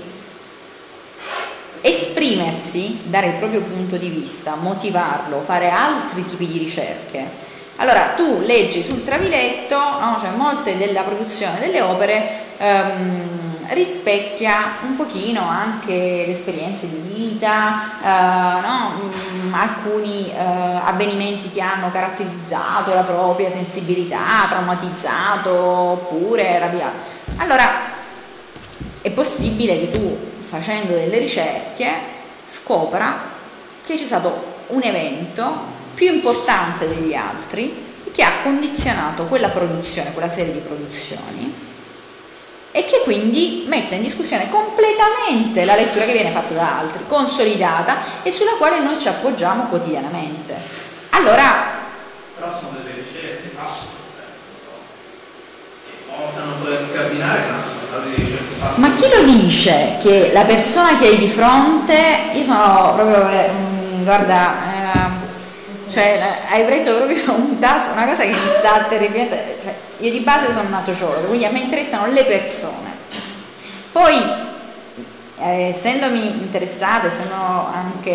esprimersi, dare il proprio punto di vista, motivarlo, fare altri tipi di ricerche. Allora tu leggi sul traviletto, no? Cioè, molte della produzione delle opere ehm, rispecchia un pochino anche le esperienze di vita, eh, no? mm, alcuni eh, avvenimenti che hanno caratterizzato la propria sensibilità, traumatizzato oppure arrabbiato. Allora è possibile che tu, facendo delle ricerche, scopra che c'è stato un evento più importante degli altri che ha condizionato quella produzione, quella serie di produzioni, e che quindi mette in discussione completamente la lettura che viene fatta da altri, consolidata e sulla quale noi ci appoggiamo quotidianamente. Allora, però sono delle ricerche fatte, nel senso che portano poi a scardinare, ma sono casi di ricerche fatte. ma chi lo dice che la persona che hai di fronte, io sono proprio, eh, guarda, eh, cioè hai preso proprio un tasto, una cosa che mi sta terribilmente, cioè, io di base sono una sociologa, quindi a me interessano le persone, poi eh, essendomi interessata, essendo anche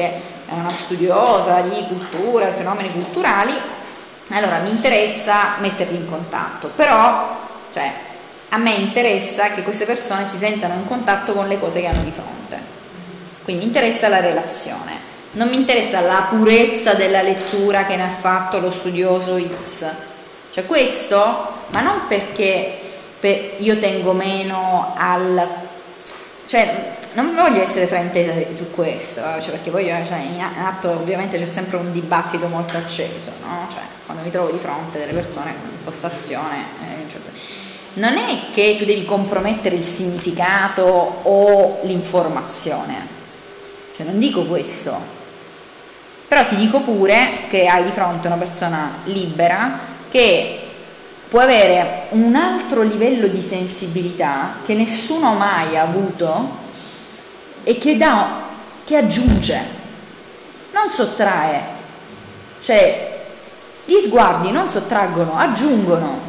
è una studiosa di cultura e fenomeni culturali, allora mi interessa metterli in contatto, però cioè, a me interessa che queste persone si sentano in contatto con le cose che hanno di fronte, quindi mi interessa la relazione, non mi interessa la purezza della lettura che ne ha fatto lo studioso X, cioè questo, ma non perché per, io tengo meno al, cioè non voglio essere fraintesa su questo, eh, cioè perché poi cioè, in atto ovviamente c'è sempre un dibattito molto acceso, no? Cioè, quando mi trovo di fronte delle persone con impostazione, eh, cioè, non è che tu devi compromettere il significato o l'informazione, cioè non dico questo, però ti dico pure che hai di fronte una persona libera che può avere un altro livello di sensibilità che nessuno mai ha avuto e che, dà, che aggiunge, non sottrae, cioè gli sguardi non sottraggono, aggiungono.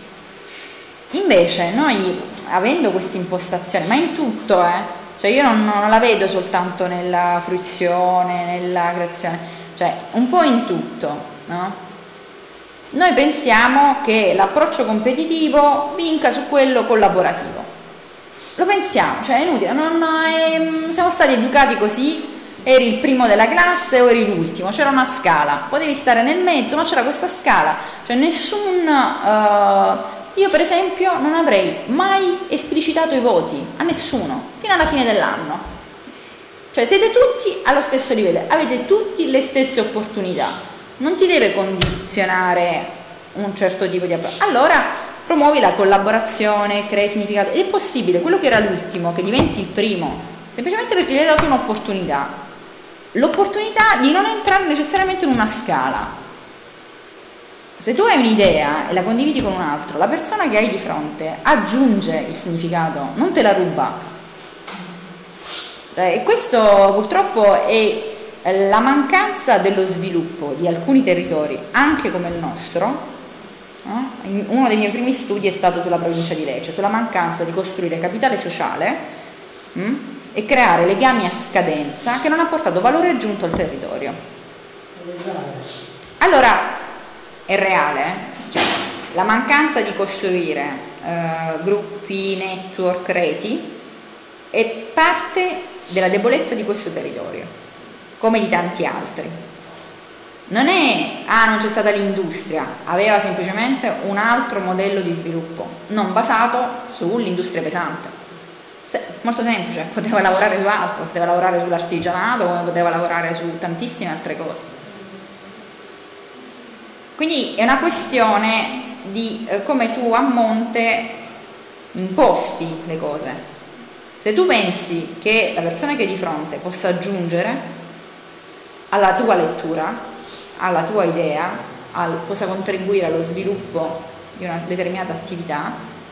Invece noi, avendo questa impostazione, ma in tutto, eh, cioè io non, non la vedo soltanto nella fruizione, nella creazione, cioè un po' in tutto, no? Noi pensiamo che l'approccio competitivo vinca su quello collaborativo. Lo pensiamo, cioè è inutile, non è, siamo stati educati così, eri il primo della classe o eri l'ultimo, c'era una scala, potevi stare nel mezzo, ma c'era questa scala, cioè nessun... Uh, io per esempio non avrei mai esplicitato i voti a nessuno, fino alla fine dell'anno. Cioè siete tutti allo stesso livello, avete tutti le stesse opportunità, non ti deve condizionare un certo tipo di approccio. Allora promuovi la collaborazione, crei significato. È possibile, quello che era l'ultimo, che diventi il primo, semplicemente perché gli hai dato un'opportunità. L'opportunità di non entrare necessariamente in una scala. Se tu hai un'idea e la condividi con un altro, la persona che hai di fronte aggiunge il significato, non te la ruba. E questo purtroppo è la mancanza dello sviluppo di alcuni territori, anche come il nostro. Uno dei miei primi studi è stato sulla provincia di Lecce, sulla mancanza di costruire capitale sociale mh, e creare legami a scadenza che non ha portato valore aggiunto al territorio. Allora, è reale, cioè, la mancanza di costruire eh, gruppi, network, reti è parte della debolezza di questo territorio, come di tanti altri. Non è, ah non c'è stata l'industria, aveva semplicemente un altro modello di sviluppo, non basato sull'industria pesante. Se, molto semplice, poteva lavorare su altro, poteva lavorare sull'artigianato, come poteva lavorare su tantissime altre cose. Quindi è una questione di eh, come tu a monte imposti le cose. Se tu pensi che la persona che hai di fronte possa aggiungere alla tua lettura, alla tua idea, al, possa contribuire allo sviluppo di una determinata attività,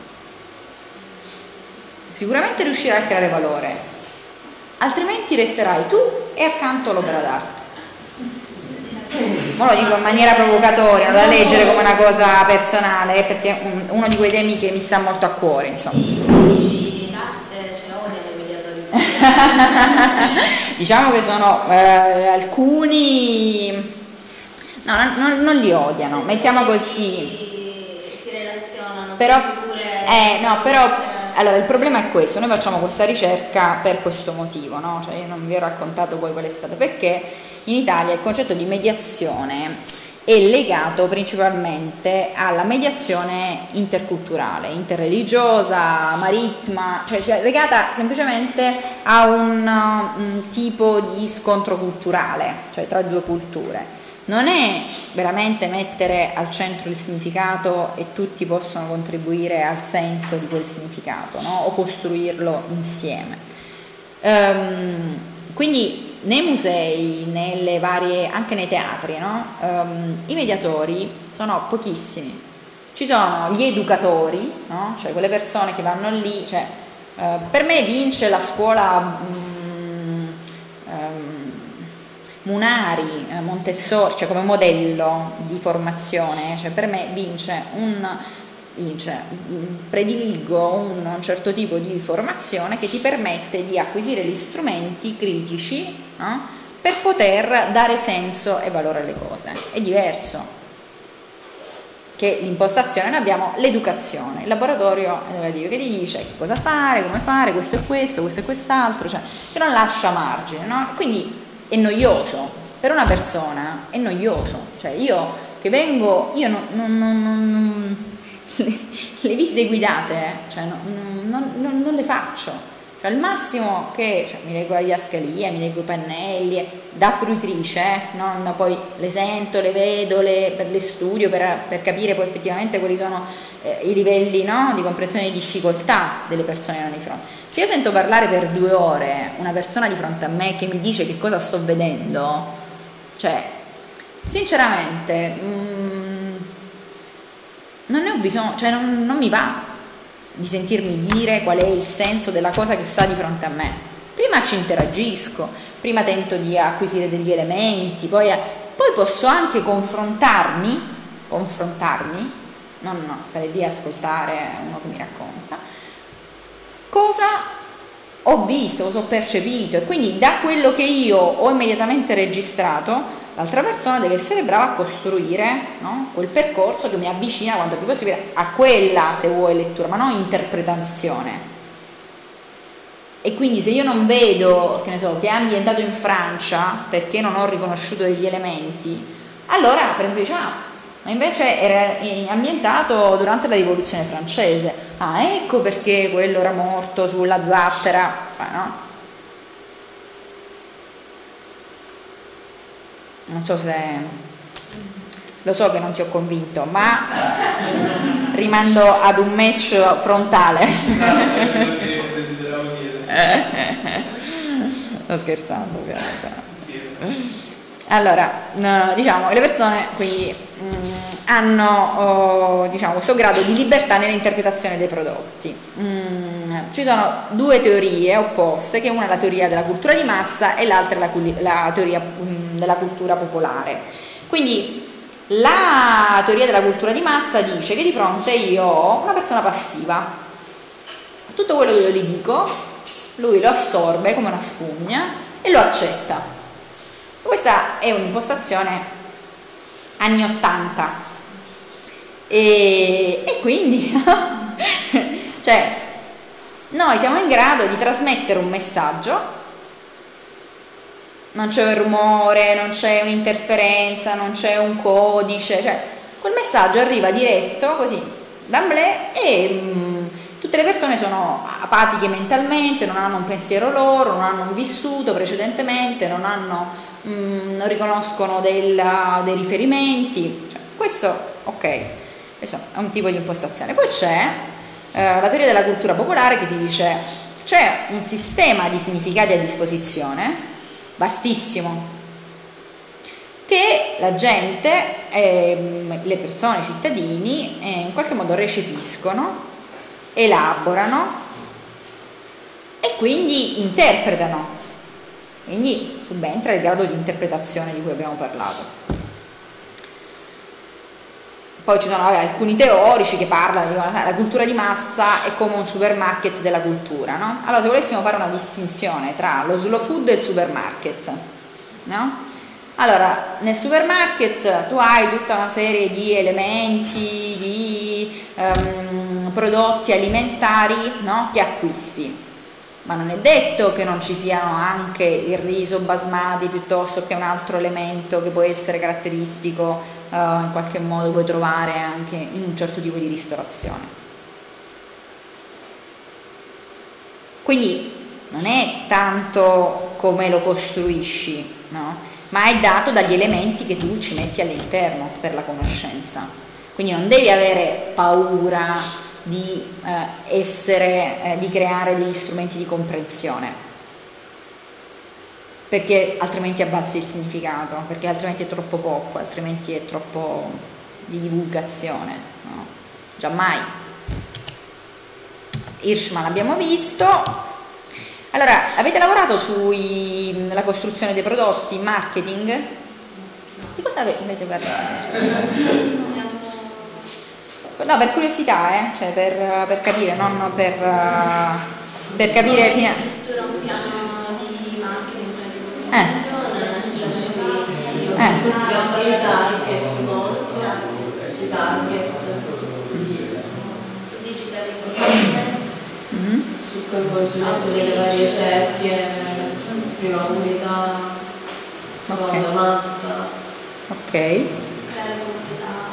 sicuramente riuscirai a creare valore, altrimenti resterai tu e accanto l'opera d'arte. Ma lo dico in maniera provocatoria, non da leggere come una cosa personale, perché è un, uno di quei temi che mi sta molto a cuore, insomma. Dici l'arte ce la odiano i mediatori? Diciamo che sono eh, alcuni... No, non, non li odiano, mettiamo così. Si, si relazionano però, con figure... Eh, no, però, allora il problema è questo, noi facciamo questa ricerca per questo motivo, no? Cioè io non vi ho raccontato poi qual è stato, perché in Italia il concetto di mediazione è legato principalmente alla mediazione interculturale, interreligiosa, marittima, cioè, cioè legata semplicemente a un, un tipo di scontro culturale, cioè tra due culture. Non è veramente mettere al centro il significato e tutti possono contribuire al senso di quel significato, no? O costruirlo insieme. Um, quindi nei musei, nelle varie, anche nei teatri, no? um, i mediatori sono pochissimi. Ci sono gli educatori, no? Cioè quelle persone che vanno lì, cioè, uh, per me vince la scuola um, um, Munari, eh, Montessori, cioè come modello di formazione, cioè per me vince un, vince, prediligo un, un certo tipo di formazione che ti permette di acquisire gli strumenti critici, no? per poter dare senso e valore alle cose. È diverso che l'impostazione. Noi abbiamo l'educazione, il laboratorio educativo che ti dice che cosa fare, come fare, questo è questo, questo è quest'altro, cioè che non lascia margine, no? Quindi è noioso, per una persona è noioso, cioè io che vengo, io non, non, non, non le, le visite guidate, cioè non, non, non, non le faccio. Cioè, al massimo che cioè, mi leggo la didascalia, mi leggo i pannelli, da fruitrice, eh, non poi le sento, le vedo, le, per le studio, per, per capire poi effettivamente quali sono eh, i livelli, no, di comprensione e di difficoltà delle persone che hanno di fronte. Se io sento parlare per due ore una persona di fronte a me che mi dice che cosa sto vedendo, cioè, sinceramente, mh, non ne ho bisogno, cioè non, non mi va di sentirmi dire qual è il senso della cosa che sta di fronte a me. Prima ci interagisco, prima tento di acquisire degli elementi, poi, poi posso anche confrontarmi, confrontarmi, no, no, no, stare lì a ascoltare uno che mi racconta, cosa ho visto, cosa ho percepito, e quindi da quello che io ho immediatamente registrato, l'altra persona deve essere brava a costruire, no, quel percorso che mi avvicina quanto più possibile a quella, se vuoi, lettura, ma non interpretazione. E quindi se io non vedo, che ne so, che è ambientato in Francia perché non ho riconosciuto degli elementi, allora per esempio dice, ah, ma invece era ambientato durante la rivoluzione francese, ah, ecco perché quello era morto sulla zattera, cioè no. Non so se, lo so che non ti ho convinto, ma rimando ad un match frontale. Sto scherzando, ovviamente. Allora, diciamo che le persone quindi mh, hanno oh, diciamo, questo grado di libertà nell'interpretazione dei prodotti. Mm, ci sono due teorie opposte, che una è la teoria della cultura di massa e l'altra è la, la teoria mh, della cultura popolare. Quindi la teoria della cultura di massa dice che di fronte io ho una persona passiva, tutto quello che io gli dico lui lo assorbe come una spugna e lo accetta. Questa è un'impostazione anni ottanta e, e quindi cioè noi siamo in grado di trasmettere un messaggio, non c'è un rumore, non c'è un'interferenza, non c'è un codice, cioè quel messaggio arriva diretto così d'amblè e mh, tutte le persone sono apatiche mentalmente, non hanno un pensiero loro, non hanno un vissuto precedentemente, non hanno mh, non riconoscono del, dei riferimenti, cioè, questo ok, questo è un tipo di impostazione. Poi c'è eh, la teoria della cultura popolare che ti dice c'è un sistema di significati a disposizione vastissimo che la gente, eh, le persone, i cittadini eh, in qualche modo recepiscono, elaborano e quindi interpretano, quindi subentra il grado di interpretazione di cui abbiamo parlato. Poi ci sono vabbè, alcuni teorici che parlano, dicono che la cultura di massa è come un supermarket della cultura, no? Allora se volessimo fare una distinzione tra lo slow food e il supermarket, no? Allora, nel supermarket tu hai tutta una serie di elementi, di um, prodotti alimentari, no? Che acquisti, ma non è detto che non ci siano anche il riso basmati piuttosto che un altro elemento che può essere caratteristico, uh, in qualche modo puoi trovare anche in un certo tipo di ristorazione. Quindi non è tanto come lo costruisci, no? Ma è dato dagli elementi che tu ci metti all'interno per la conoscenza. Quindi non devi avere paura di eh, essere, eh, di creare degli strumenti di comprensione, perché altrimenti abbassi il significato, perché altrimenti è troppo pop, altrimenti è troppo di divulgazione, no? Giammai. Hirschman l'abbiamo visto. Allora, avete lavorato sulla costruzione dei prodotti, marketing? Di cosa avete parlato? No, per curiosità, eh? Cioè per, per capire, non per, per capire... Struttura un piano di marketing, eh. i target molto, i target, digital engagement, Mm. sul coinvolgimento delle varie cerchie, prima comunità, seconda Ok. massa. Ok. creare comunità.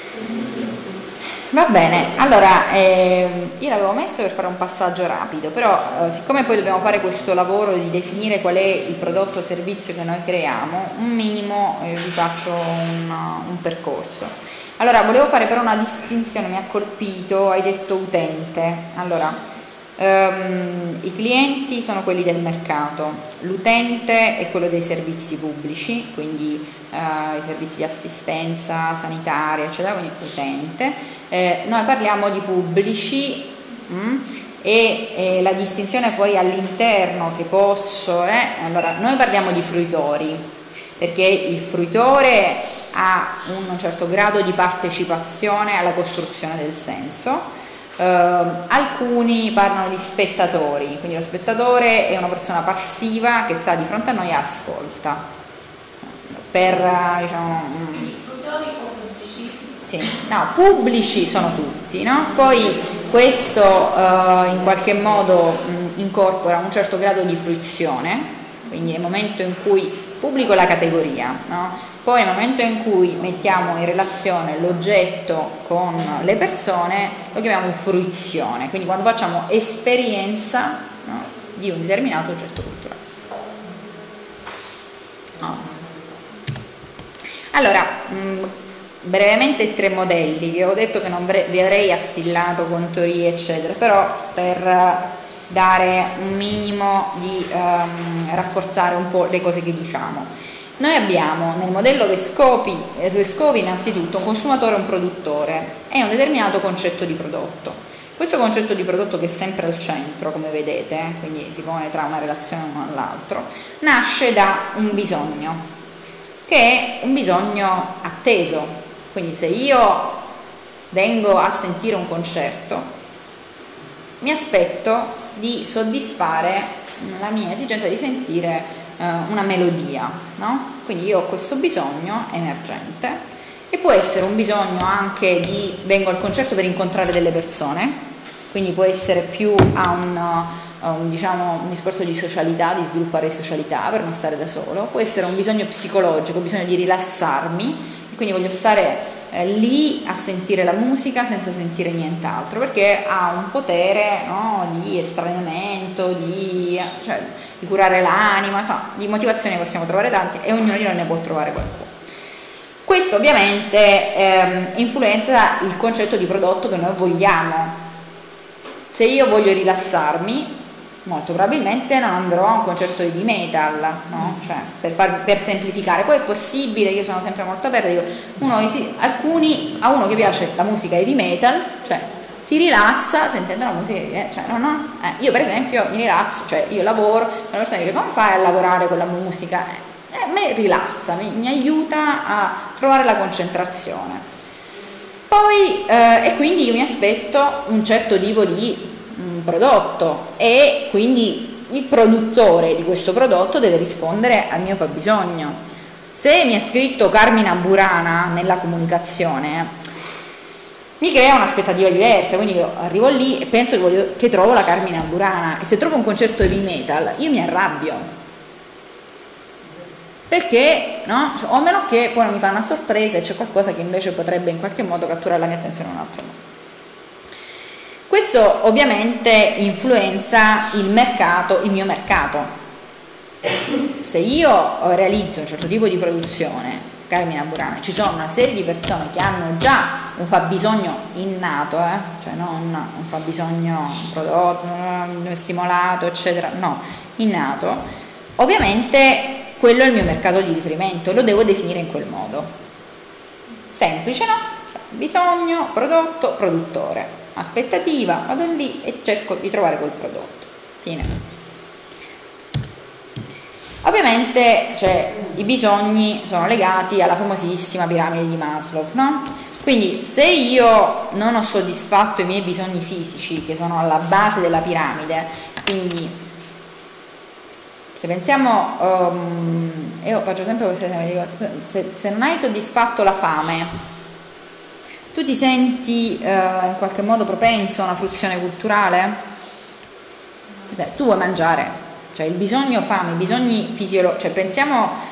Va bene, allora ehm, io l'avevo messo per fare un passaggio rapido, però eh, siccome poi dobbiamo fare questo lavoro di definire qual è il prodotto o servizio che noi creiamo, un minimo eh, vi faccio un, un percorso. Allora, volevo fare però una distinzione, mi ha colpito, hai detto utente. Allora, ehm, i clienti sono quelli del mercato, l'utente è quello dei servizi pubblici, quindi eh, i servizi di assistenza sanitaria, eccetera, quindi utente. Eh, noi parliamo di pubblici mh, e, e la distinzione poi all'interno che posso, eh, allora noi parliamo di fruitori, perché il fruitore ha un certo grado di partecipazione alla costruzione del senso, eh, alcuni parlano di spettatori, quindi lo spettatore è una persona passiva che sta di fronte a noi e ascolta, per diciamo... Quindi fruitori o pubblici? Sì, no, pubblici sono tutti, no? Poi questo eh, in qualche modo mh, incorpora un certo grado di fruizione, quindi nel momento in cui pubblico è la categoria, no? Poi nel momento in cui mettiamo in relazione l'oggetto con le persone lo chiamiamo fruizione, quindi quando facciamo esperienza, no, di un determinato oggetto culturale. No. Allora, mh, brevemente tre modelli, vi avevo detto che non vi avrei assillato con teorie eccetera, però per dare un minimo di um, rafforzare un po' le cose che diciamo. Noi abbiamo nel modello Vescovi, Vescovi innanzitutto un consumatore e un produttore e un determinato concetto di prodotto. Questo concetto di prodotto, che è sempre al centro, come vedete, quindi si pone tra una relazione uno all'altro, nasce da un bisogno, che è un bisogno atteso. Quindi se io vengo a sentire un concerto, mi aspetto di soddisfare la mia esigenza di sentire eh, una melodia, no? Quindi io ho questo bisogno emergente, e può essere un bisogno anche di vengo al concerto per incontrare delle persone, quindi può essere più a un, un, diciamo, un discorso di socialità, di sviluppare socialità per non stare da solo, può essere un bisogno psicologico, bisogno di rilassarmi, quindi voglio stare eh, lì a sentire la musica senza sentire nient'altro, perché ha un potere, no, di estraniamento, di, cioè, di curare l'anima, insomma, di motivazioni possiamo trovare tanti e ognuno di noi ne può trovare qualcuno. Questo ovviamente ehm, influenza il concetto di prodotto che noi vogliamo. Se io voglio rilassarmi, molto probabilmente non andrò a un concerto di metal, no? Cioè, per, far, per semplificare. Poi è possibile, io sono sempre molto aperta, dico, uno, alcuni, a uno che piace la musica heavy metal, cioè si rilassa sentendo la musica, eh, cioè, no, no? Eh, io per esempio mi rilasso, cioè io lavoro, una persona dice come fai a lavorare con la musica? Eh, a me rilassa, mi, mi aiuta a trovare la concentrazione. Poi, eh, e quindi io mi aspetto un certo tipo di um, prodotto, e quindi il produttore di questo prodotto deve rispondere al mio fabbisogno. Se mi ha scritto Carmina Burana nella comunicazione, mi crea un'aspettativa diversa, quindi io arrivo lì e penso che, voglio, che trovo la Carmina Burana, e se trovo un concerto heavy metal io mi arrabbio. Perché, no? Cioè, o a meno che poi non mi fa una sorpresa e c'è qualcosa che invece potrebbe in qualche modo catturare la mia attenzione in un altro modo. Questo ovviamente influenza il mercato, il mio mercato. Se io realizzo un certo tipo di produzione, Carmina Burana, ci sono una serie di persone che hanno già un fabbisogno innato, eh? Cioè non un fabbisogno prodotto, stimolato, eccetera, no, innato, ovviamente quello è il mio mercato di riferimento e lo devo definire in quel modo. Semplice, no? Cioè, bisogno, prodotto, produttore. Aspettativa, vado lì e cerco di trovare quel prodotto. Fine. Ovviamente, cioè, i bisogni sono legati alla famosissima piramide di Maslow, no? Quindi se io non ho soddisfatto i miei bisogni fisici, che sono alla base della piramide, quindi Se pensiamo, um, io faccio sempre questo esempio, se, se non hai soddisfatto la fame, tu ti senti uh, in qualche modo propenso a una fruizione culturale? Beh, tu vuoi mangiare, cioè il bisogno fame, i bisogni fisiologici, cioè pensiamo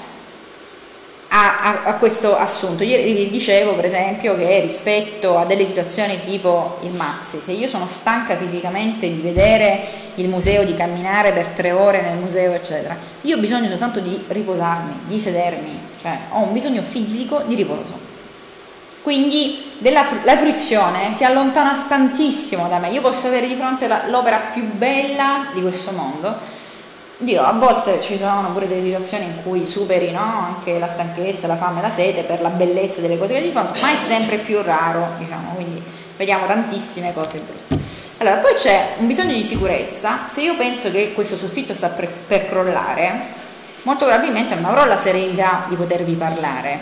a, a, a questo assunto. Ieri vi dicevo per esempio che rispetto a delle situazioni tipo il Maxi, se io sono stanca fisicamente di vedere il museo, di camminare per tre ore nel museo eccetera, io ho bisogno soltanto di riposarmi, di sedermi, cioè ho un bisogno fisico di riposo. Quindi della, la fruizione si allontana tantissimo da me. Io posso avere di fronte la, l'opera più bella di questo mondo. Dio, a volte ci sono pure delle situazioni in cui superi, no? Anche la stanchezza, la fame, la sete per la bellezza delle cose che di fronte, ma è sempre più raro, diciamo, quindi vediamo tantissime cose brutte. Allora, poi c'è un bisogno di sicurezza. Se io penso che questo soffitto sta per, per crollare, molto probabilmente non avrò la serenità di potervi parlare.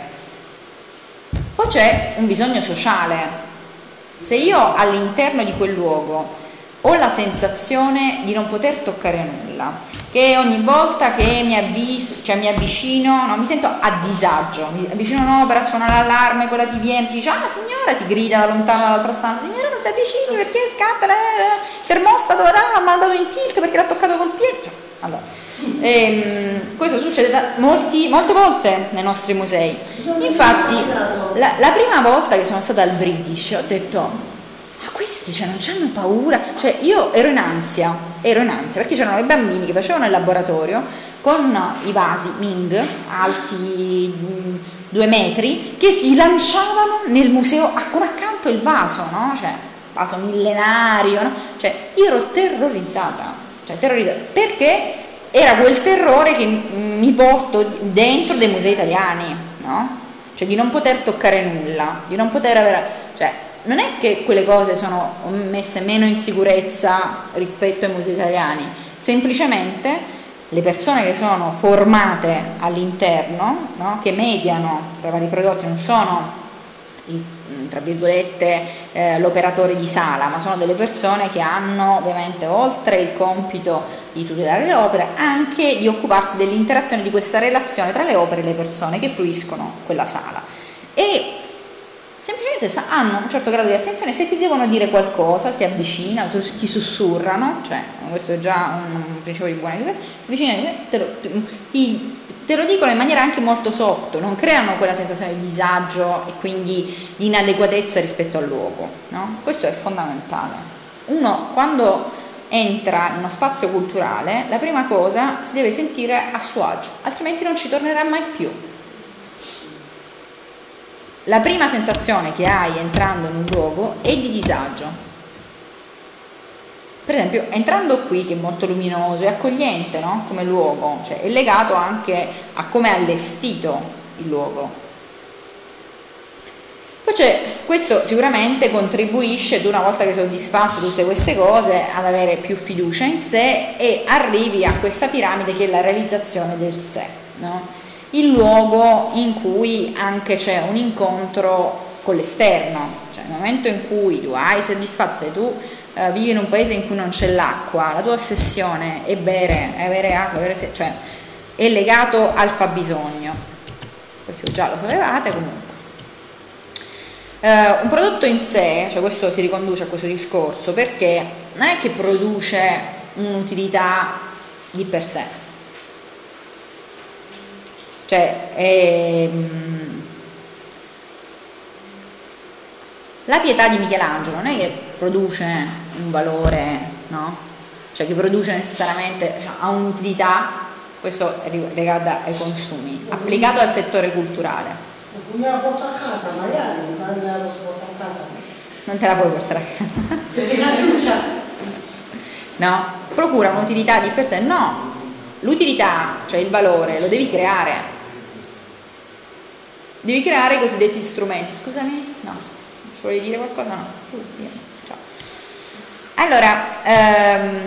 Poi c'è un bisogno sociale. Se io all'interno di quel luogo ho la sensazione di non poter toccare nulla, che ogni volta che mi, avviso, cioè mi avvicino, no, mi sento a disagio, mi avvicino a un'opera, suona l'allarme, quella ti viene, ti dice ah signora, ti grida da lontano dall'altra stanza, signora non si avvicini perché scatta il termostato, ha mandato in tilt perché l'ha toccato col piede. Cioè, allora, ehm, questo succede da molti, molte volte nei nostri musei. Infatti la, la prima volta che sono stata al British ho detto questi cioè, non c'hanno paura, cioè io ero in ansia, ero in ansia perché c'erano i bambini che facevano il laboratorio con i vasi Ming alti due metri che si lanciavano nel museo con accanto il vaso, no? Cioè vaso millenario, no? Cioè io ero terrorizzata, cioè terrorizzata perché era quel terrore che mi porto dentro dei musei italiani, no? Cioè di non poter toccare nulla, di non poter avere, cioè non è che quelle cose sono messe meno in sicurezza rispetto ai musei italiani, semplicemente le persone che sono formate all'interno, no, che mediano tra i vari prodotti, non sono il, tra virgolette eh, l'operatore di sala, ma sono delle persone che hanno ovviamente oltre il compito di tutelare le opere anche di occuparsi dell'interazione di questa relazione tra le opere e le persone che fruiscono quella sala. E semplicemente hanno un certo grado di attenzione, se ti devono dire qualcosa si avvicinano, ti sussurrano, cioè questo è già un principio di buona educazione, te lo, ti, te lo dicono in maniera anche molto soft, non creano quella sensazione di disagio e quindi di inadeguatezza rispetto al luogo, no? Questo è fondamentale. Uno quando entra in uno spazio culturale, la prima cosa si deve sentire a suo agio, altrimenti non ci tornerà mai più. La prima sensazione che hai entrando in un luogo è di disagio. Per esempio, entrando qui, che è molto luminoso e accogliente, no? Come luogo, cioè è legato anche a come è allestito il luogo. Poi c'è, questo sicuramente contribuisce, tu una volta che hai soddisfatto tutte queste cose, ad avere più fiducia in sé e arrivi a questa piramide che è la realizzazione del sé, no? Il luogo in cui anche c'è un incontro con l'esterno, cioè nel momento in cui tu hai soddisfatto, se tu eh, vivi in un paese in cui non c'è l'acqua, la tua ossessione è bere, è avere acqua, è avere, cioè è legato al fabbisogno. Questo già lo sapevate comunque. Eh, un prodotto in sé, cioè questo si riconduce a questo discorso, perché non è che produce un'utilità di per sé. Cioè, ehm, la pietà di Michelangelo non è che produce un valore, no? Cioè che produce necessariamente, cioè, ha un'utilità, questo riguarda ai consumi, applicato al settore culturale. Me la porto a casa, magari, ma me la posso portare a casa. Non te la puoi portare a casa. Perché s'annuncia. No, procura un'utilità di per sé, no. L'utilità, cioè il valore, lo devi creare. Devi creare i cosiddetti strumenti. Scusami? No. Ci volevi dire qualcosa? No. Uh, ciao. Allora, ehm,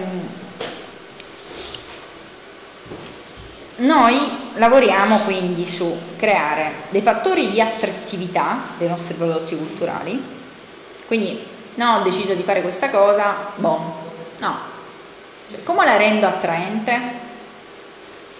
noi lavoriamo quindi su creare dei fattori di attrattività dei nostri prodotti culturali. Quindi, no, ho deciso di fare questa cosa, boom. No. Cioè, come la rendo attraente?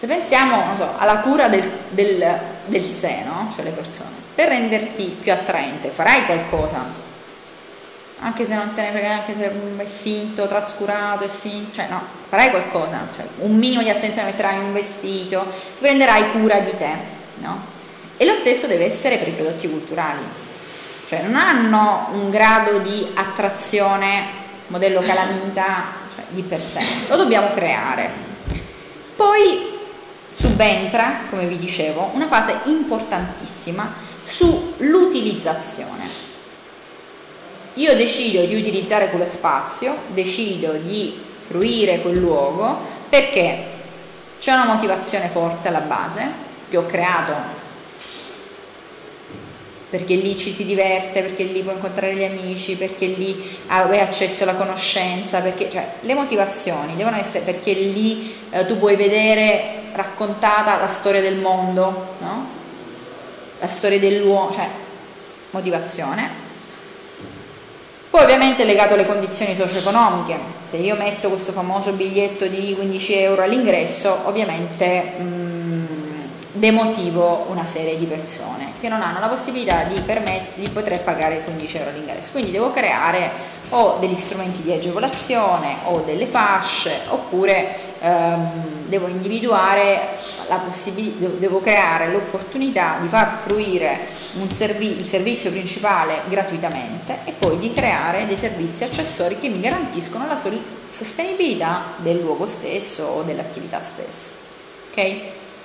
Se pensiamo, non so, alla cura del, del, del sé, no? Cioè le persone, per renderti più attraente farai qualcosa, anche se non te ne frega, anche se è finto, trascurato, è finto, cioè no, farai qualcosa, cioè un minimo di attenzione metterai in un vestito, ti prenderai cura di te, no? E lo stesso deve essere per i prodotti culturali, cioè non hanno un grado di attrazione modello calamita, cioè di per sé, lo dobbiamo creare. Poi subentra, come vi dicevo, una fase importantissima sull'utilizzazione. Io decido di utilizzare quello spazio, decido di fruire quel luogo perché c'è una motivazione forte alla base che ho creato, perché lì ci si diverte, perché lì puoi incontrare gli amici, perché lì hai accesso alla conoscenza, perché cioè, le motivazioni devono essere perché lì eh, tu puoi vedere raccontata la storia del mondo, no? La storia dell'uomo, cioè motivazione. Poi ovviamente è legato alle condizioni socio-economiche. Se io metto questo famoso biglietto di quindici euro all'ingresso, ovviamente mh, demotivo una serie di persone che non hanno la possibilità di, permet- di poter pagare quindici euro all'ingresso. Quindi devo creare o degli strumenti di agevolazione o delle fasce, oppure ehm, devo individuare la possibilità, devo creare l'opportunità di far fruire un servi- il servizio principale gratuitamente e poi di creare dei servizi accessori che mi garantiscono la sol- sostenibilità del luogo stesso o dell'attività stessa. Ok?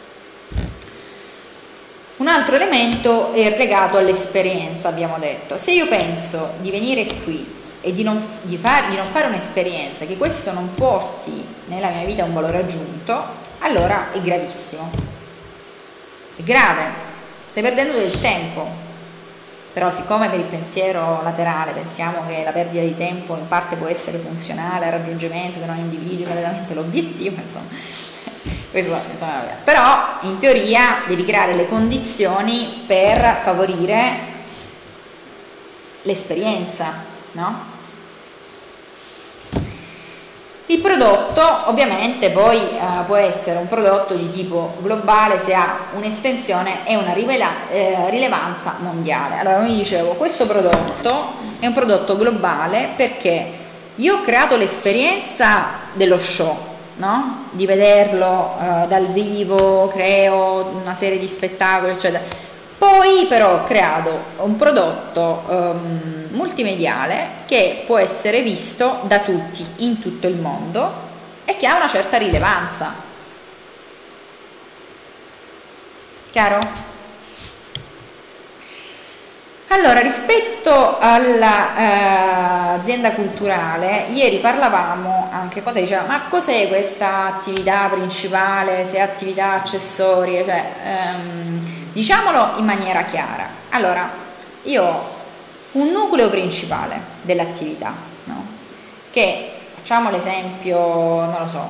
Un altro elemento è legato all'esperienza, abbiamo detto. Se io penso di venire qui e di non, di, far, di non fare un'esperienza, che questo non porti nella mia vita un valore aggiunto, allora è gravissimo. È grave, stai perdendo del tempo. Però siccome per il pensiero laterale pensiamo che la perdita di tempo in parte può essere funzionale al raggiungimento che non individui immediatamente l'obiettivo, insomma, questo, insomma, però in teoria devi creare le condizioni per favorire l'esperienza, no? Il prodotto ovviamente poi eh, può essere un prodotto di tipo globale se ha un'estensione e una rivela- eh, rilevanza mondiale. Allora, come dicevo, questo prodotto è un prodotto globale perché io ho creato l'esperienza dello show, no? Di vederlo eh, dal vivo, creo una serie di spettacoli, eccetera. Poi però ho creato un prodotto um, multimediale che può essere visto da tutti in tutto il mondo e che ha una certa rilevanza. Chiaro? Allora, rispetto all'azienda uh, culturale, ieri parlavamo anche quando diceva ma cos'è questa attività principale, se è attività accessorie, cioè um, diciamolo in maniera chiara. Allora, io ho un nucleo principale dell'attività, no? Che, facciamo l'esempio, non lo so,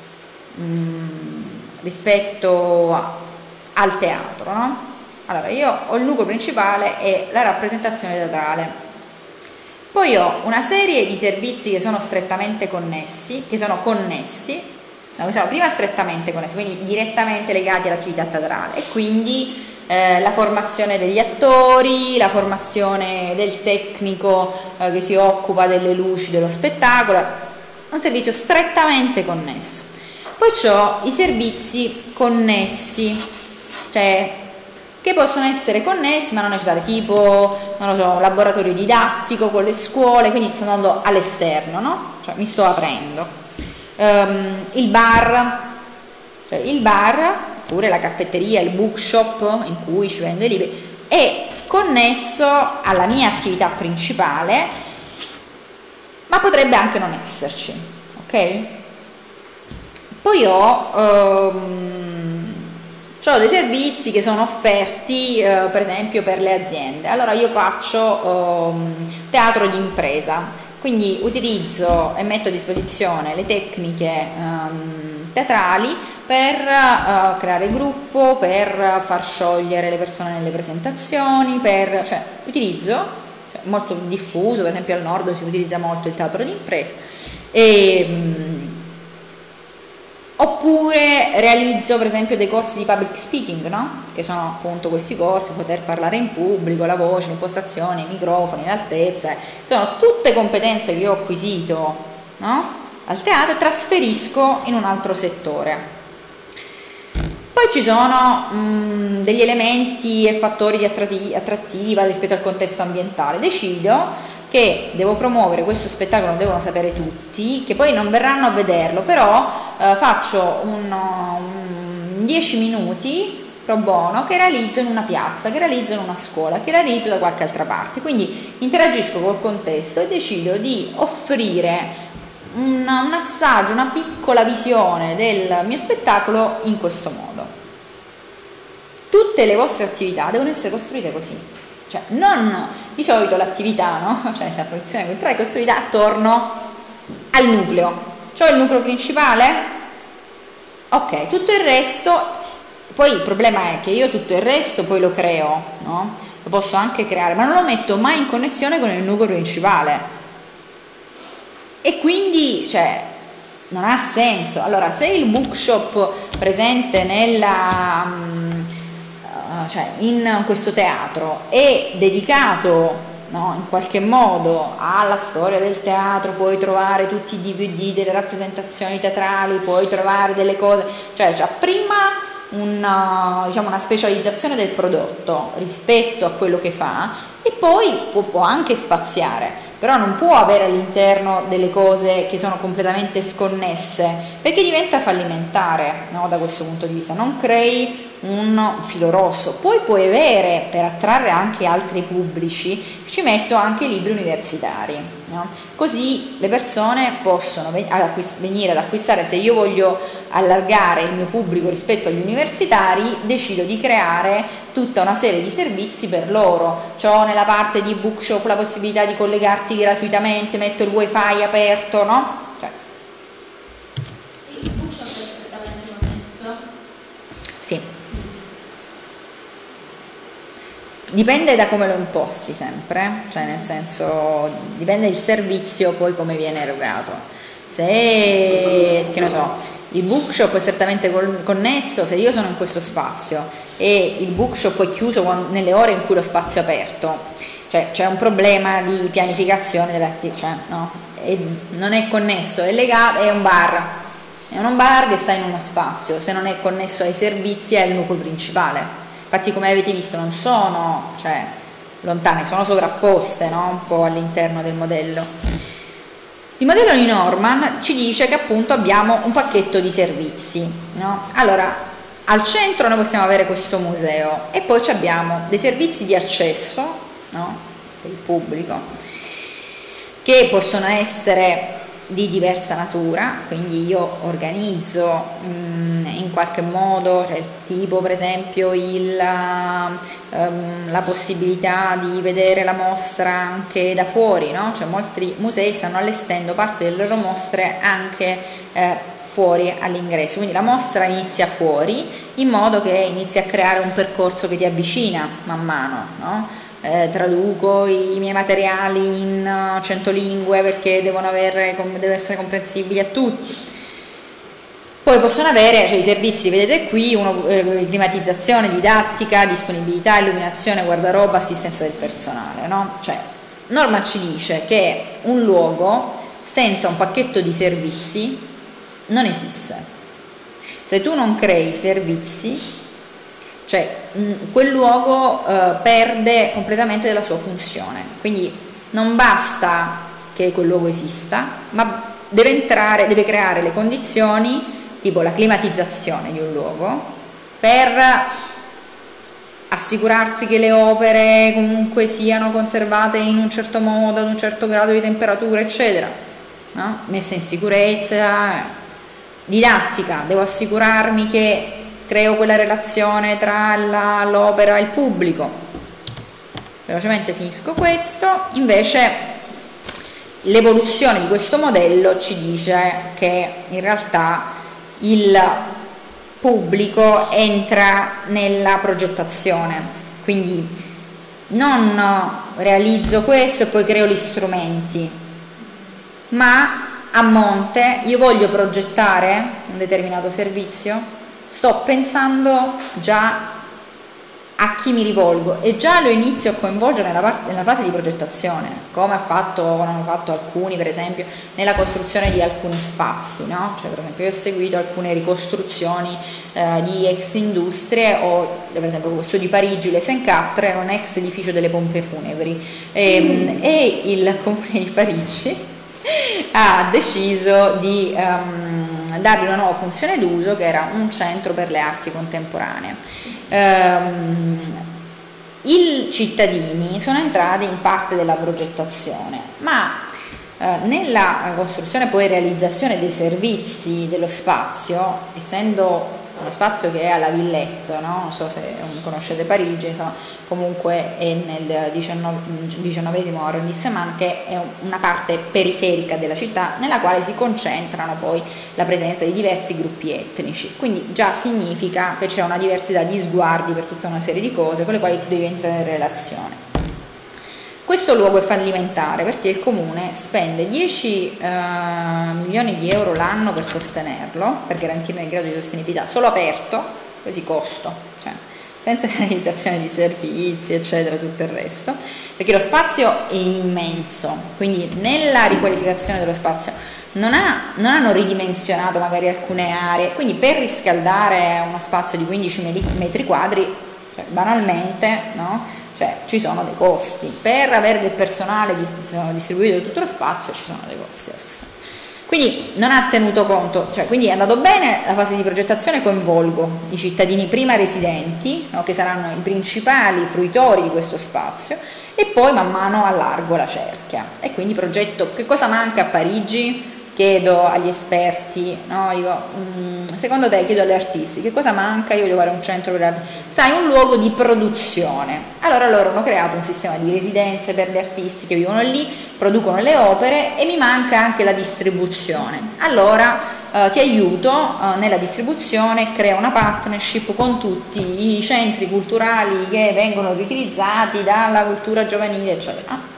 mh, rispetto a, al teatro, no? Allora, io ho il nucleo principale e la rappresentazione teatrale. Poi ho una serie di servizi che sono strettamente connessi, che sono connessi, no, diciamo, prima strettamente connessi, quindi direttamente legati all'attività teatrale, e quindi eh, la formazione degli attori, la formazione del tecnico eh, che si occupa delle luci dello spettacolo, un servizio strettamente connesso. Poi ho i servizi connessi, cioè che possono essere connessi ma non necessari, tipo, non lo so, un laboratorio didattico con le scuole, quindi sto andando all'esterno, no? Cioè mi sto aprendo. Um, il bar, cioè il bar, oppure la caffetteria, il bookshop in cui ci vendo i libri, è connesso alla mia attività principale, ma potrebbe anche non esserci, ok? Poi ho... Um, Ho dei servizi che sono offerti eh, per esempio per le aziende. Allora io faccio eh, teatro di impresa, quindi utilizzo e metto a disposizione le tecniche eh, teatrali per eh, creare gruppo, per far sciogliere le persone nelle presentazioni, per, cioè utilizzo, cioè, molto diffuso, per esempio al nord si utilizza molto il teatro di impresa. E, Oppure realizzo per esempio dei corsi di public speaking, no? Che sono appunto questi corsi, poter parlare in pubblico, la voce, l'impostazione, i microfoni, l'altezza, sono tutte competenze che io ho acquisito, no? Al teatro e trasferisco in un altro settore. Poi ci sono mh, degli elementi e fattori di attratti- attrattiva rispetto al contesto ambientale. Decido che devo promuovere questo spettacolo, lo devono sapere tutti, che poi non verranno a vederlo, però eh, faccio un, un dieci minuti pro bono che realizzo in una piazza, che realizzo in una scuola, che realizzo da qualche altra parte. Quindi interagisco col contesto e decido di offrire un, un assaggio, una piccola visione del mio spettacolo in questo modo. Tutte le vostre attività devono essere costruite così. Cioè, non di solito l'attività, no? Cioè la produzione culturale è costruita attorno al nucleo. Cioè il nucleo principale? Ok, tutto il resto, poi il problema è che io tutto il resto poi lo creo, no? Lo posso anche creare, ma non lo metto mai in connessione con il nucleo principale. E quindi, cioè, non ha senso. Allora, se il bookshop presente nella... cioè in questo teatro è dedicato, no, in qualche modo alla storia del teatro, puoi trovare tutti i D V D delle rappresentazioni teatrali, puoi trovare delle cose, cioè c'è prima una, diciamo, una specializzazione del prodotto rispetto a quello che fa e poi può, può anche spaziare, però non può avere all'interno delle cose che sono completamente sconnesse, perché diventa fallimentare, no, da questo punto di vista, non crei un filo rosso. Poi puoi avere, per attrarre anche altri pubblici, ci metto anche i libri universitari, no? Così le persone possono venire ad acquistare. Se io voglio allargare il mio pubblico rispetto agli universitari, decido di creare tutta una serie di servizi per loro. C'ho nella parte di bookshop la possibilità di collegarti gratuitamente, metto il wifi aperto, no? Cioè. Il bookshop è strettamente connesso? Sì. Dipende da come lo imposti sempre, cioè nel senso dipende il servizio poi come viene erogato. Se, che ne so, il bookshop è strettamente connesso, se io sono in questo spazio e il bookshop è chiuso nelle ore in cui lo spazio è aperto, cioè c'è un problema di pianificazione dell'attività, cioè, no? E non è connesso, è legato, è un bar, è un bar che sta in uno spazio, se non è connesso ai servizi è il nucleo principale. Infatti, come avete visto, non sono, cioè, lontane, sono sovrapposte, no? Un po' all'interno del modello. Il modello di Norman ci dice che appunto abbiamo un pacchetto di servizi, no? Allora, al centro noi possiamo avere questo museo e poi abbiamo dei servizi di accesso, no? Per il pubblico, che possono essere di diversa natura, quindi io organizzo mh, in qualche modo, cioè, tipo per esempio il, um, la possibilità di vedere la mostra anche da fuori, no? Cioè molti musei stanno allestendo parte delle loro mostre anche eh, fuori all'ingresso, quindi la mostra inizia fuori in modo che inizi a creare un percorso che ti avvicina man mano, no? Eh, traduco i miei materiali in cento lingue perché devono avere, deve essere comprensibili a tutti. Poi possono avere, cioè, i servizi, vedete qui, uno, eh, climatizzazione, didattica, disponibilità, illuminazione, guardaroba, assistenza del personale, no? Cioè, Norma ci dice che un luogo senza un pacchetto di servizi non esiste. Se tu non crei servizi, cioè quel luogo eh, perde completamente della sua funzione, quindi non basta che quel luogo esista, ma deve entrare, deve creare le condizioni, tipo la climatizzazione di un luogo, per assicurarsi che le opere comunque siano conservate in un certo modo, ad un certo grado di temperatura, eccetera, no? Messa in sicurezza. Didattica, devo assicurarmi che creo quella relazione tra la, l'opera e il pubblico. Velocemente finisco questo. Invece l'evoluzione di questo modello ci dice che in realtà il pubblico entra nella progettazione, quindi non realizzo questo e poi creo gli strumenti, ma a monte io voglio progettare un determinato servizio, sto pensando già a chi mi rivolgo e già lo inizio a coinvolgere nella, parte, nella fase di progettazione, come ha fatto, come hanno fatto alcuni, per esempio nella costruzione di alcuni spazi, no? Cioè, per esempio io ho seguito alcune ricostruzioni eh, di ex industrie, o per esempio questo di Parigi, le Saint Quatre era un ex edificio delle pompe funebri e, mm. e il comune di Parigi ha deciso di um, dargli una nuova funzione d'uso, che era un centro per le arti contemporanee. Um, i cittadini sono entrati in parte della progettazione, ma eh, nella costruzione poi e realizzazione dei servizi dello spazio, essendo uno spazio che è alla Villette, no? Non so se conoscete Parigi, insomma, comunque è nel diciannovesimo arrondissement, che è una parte periferica della città nella quale si concentrano poi la presenza di diversi gruppi etnici, quindi già significa che c'è una diversità di sguardi per tutta una serie di cose con le quali tu devi entrare in relazione. Questo luogo è fallimentare perché il comune spende dieci eh, milioni di euro l'anno per sostenerlo, per garantirne il grado di sostenibilità, solo aperto, così costo, cioè senza realizzazione di servizi, eccetera, tutto il resto, perché lo spazio è immenso, quindi nella riqualificazione dello spazio non, ha, non hanno ridimensionato magari alcune aree, quindi per riscaldare uno spazio di quindici metri quadri, cioè banalmente, no? Cioè ci sono dei costi, per avere del personale distribuito in tutto lo spazio ci sono dei costi da sostenere. Quindi non ha tenuto conto, cioè quindi è andato bene la fase di progettazione, coinvolgo i cittadini prima residenti, no, che saranno i principali fruitori di questo spazio, e poi man mano allargo la cerchia e quindi progetto. Che cosa manca a Parigi? Chiedo agli esperti, no? Dico, mm, secondo te, chiedo agli artisti, che cosa manca? Io voglio fare un centro per arti, sai, un luogo di produzione. Allora loro hanno creato un sistema di residenze per gli artisti che vivono lì, producono le opere, e mi manca anche la distribuzione. Allora eh, ti aiuto eh, nella distribuzione, crea una partnership con tutti i centri culturali che vengono riutilizzati dalla cultura giovanile, eccetera.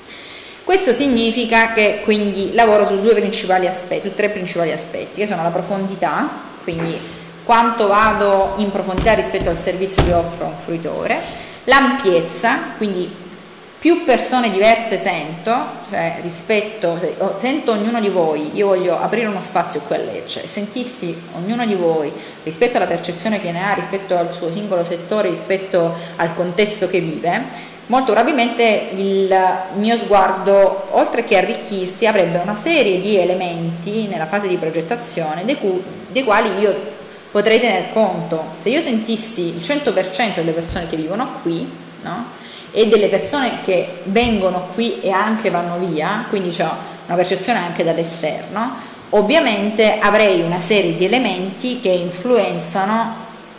Questo significa che quindi lavoro su due principali aspetti, su tre principali aspetti, che sono la profondità, quindi quanto vado in profondità rispetto al servizio che offro un fruitore, l'ampiezza, quindi più persone diverse sento, cioè rispetto, sento ognuno di voi, io voglio aprire uno spazio qui a Lecce, e sentissi ognuno di voi rispetto alla percezione che ne ha, rispetto al suo singolo settore, rispetto al contesto che vive, molto probabilmente il mio sguardo, oltre che arricchirsi, avrebbe una serie di elementi nella fase di progettazione dei, cu- dei quali io potrei tener conto. Se io sentissi il cento per cento delle persone che vivono qui, no? E delle persone che vengono qui e anche vanno via, quindi ho una percezione anche dall'esterno, ovviamente avrei una serie di elementi che influenzano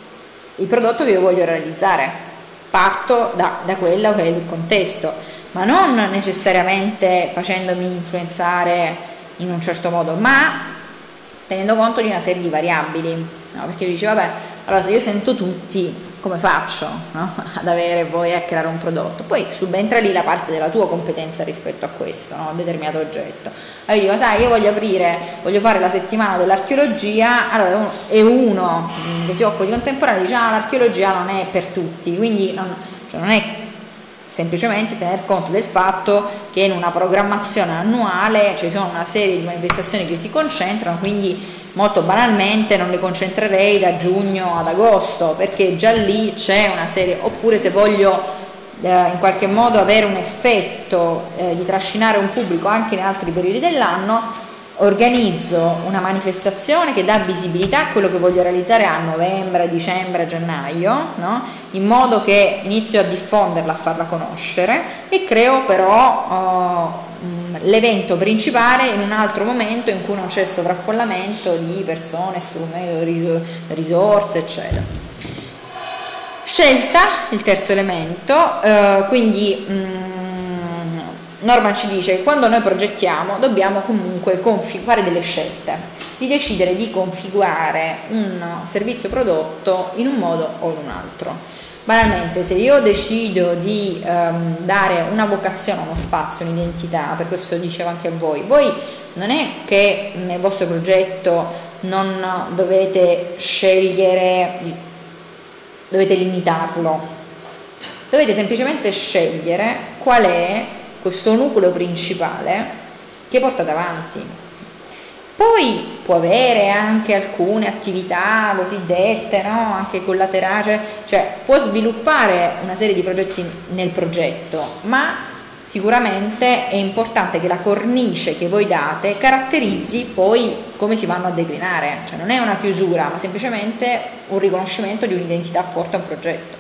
il prodotto che io voglio realizzare. Parto da, da quello che è il contesto, ma non necessariamente facendomi influenzare in un certo modo, ma tenendo conto di una serie di variabili, no? Perché dice, vabbè, allora se io sento tutti, come faccio, no? Ad avere poi a creare un prodotto? Poi subentra lì la parte della tua competenza rispetto a questo, no? A un determinato oggetto. Allora io dico, sai, io voglio aprire, voglio fare la settimana dell'archeologia, allora uno, e uno che si occupa di contemporaneo dice, ah, l'archeologia non è per tutti, quindi non, cioè non è semplicemente tener conto del fatto che in una programmazione annuale ci sono una serie di manifestazioni che si concentrano, quindi molto banalmente non le concentrerei da giugno ad agosto, perché già lì c'è una serie, oppure se voglio eh, in qualche modo avere un effetto eh, di trascinare un pubblico anche in altri periodi dell'anno, organizzo una manifestazione che dà visibilità a quello che voglio realizzare a novembre, a dicembre, a gennaio, no? In modo che inizio a diffonderla, a farla conoscere, e creo però uh, l'evento principale in un altro momento in cui non c'è sovraffollamento di persone, strumenti, risorse, eccetera. Scelta, il terzo elemento, uh, quindi um, Norman ci dice che quando noi progettiamo dobbiamo comunque config- fare delle scelte, di decidere di configurare un servizio prodotto in un modo o in un altro. Banalmente, se io decido di um, dare una vocazione a uno spazio, un'identità, per questo dicevo anche a voi, voi non è che nel vostro progetto non dovete scegliere, dovete limitarlo, dovete semplicemente scegliere qual è questo nucleo principale che portate avanti. Poi può avere anche alcune attività cosiddette, no? Anche collaterali, cioè può sviluppare una serie di progetti nel progetto, ma sicuramente è importante che la cornice che voi date caratterizzi poi come si vanno a declinare, cioè non è una chiusura, ma semplicemente un riconoscimento di un'identità forte a un progetto.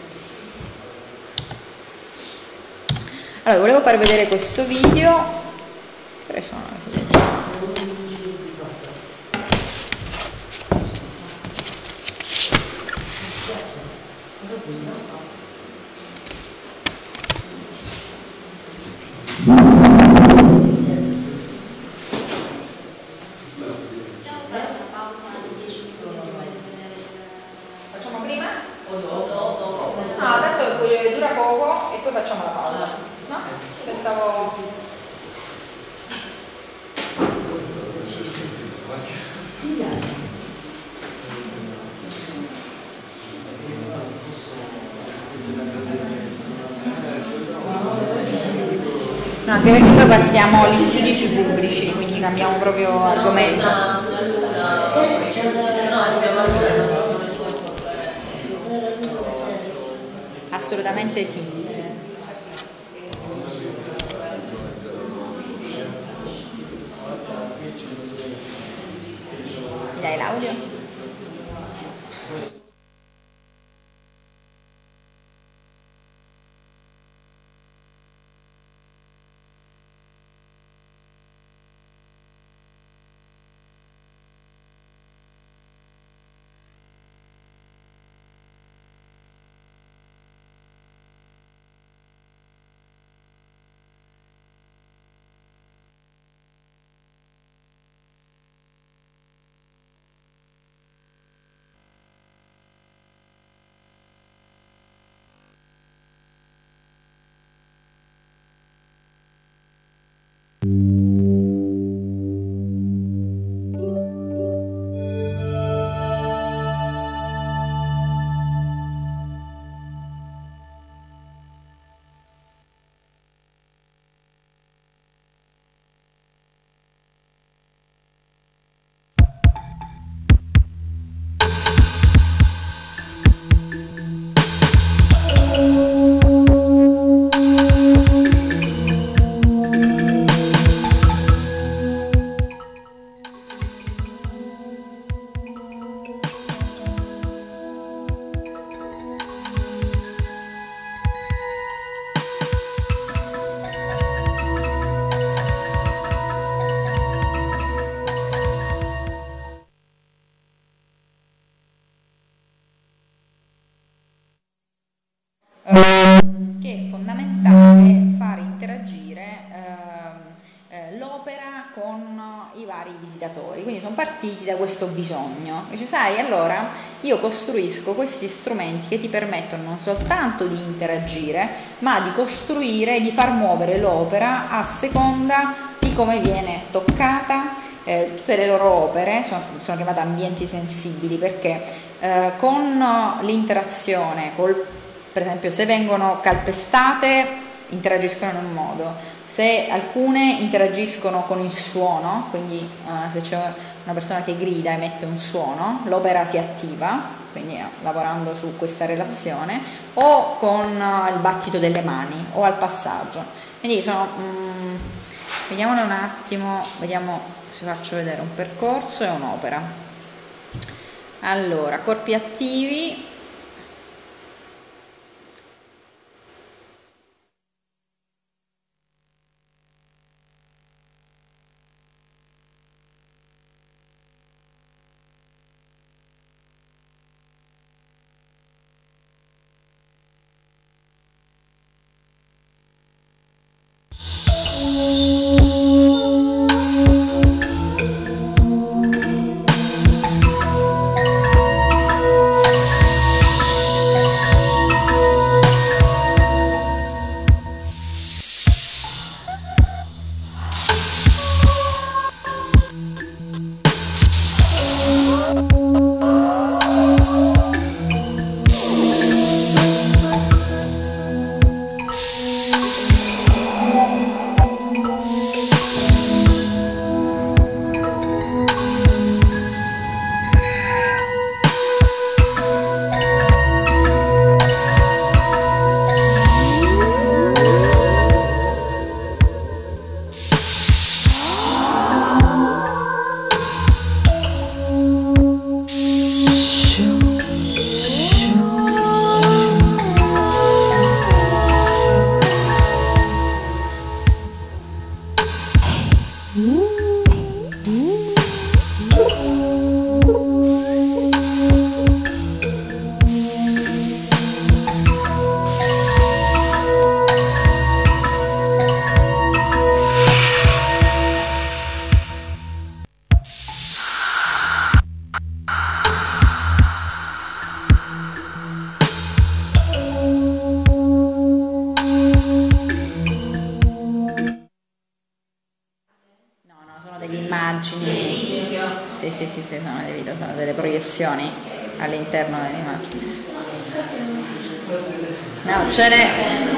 Allora, volevo far vedere questo video. Che ore sono? Facciamo prima? O dopo? No, tanto dura poco e poi facciamo la pausa. No? Pensavo... No, anche perché poi passiamo agli studi sui pubblici, quindi cambiamo proprio argomento. Assolutamente sì. Mi dai l'audio? Che è fondamentale far interagire eh, eh, l'opera con i vari visitatori, quindi sono partiti da questo bisogno. Dice, sai, allora io costruisco questi strumenti che ti permettono non soltanto di interagire, ma di costruire e di far muovere l'opera a seconda di come viene toccata. Eh, tutte le loro opere sono, sono chiamate ambienti sensibili perché eh, con l'interazione col, per esempio, se vengono calpestate interagiscono in un modo, se alcune interagiscono con il suono, quindi eh, se c'è una persona che grida e emette un suono, l'opera si attiva, quindi eh, lavorando su questa relazione, o con eh, il battito delle mani o al passaggio. Quindi sono, mm, vediamone un attimo, vediamo se faccio vedere un percorso e un'opera. Allora, corpi attivi. Sì, sì, sì, sì, sono dei video, sono delle proiezioni all'interno dell'immagine. No, ce n'è.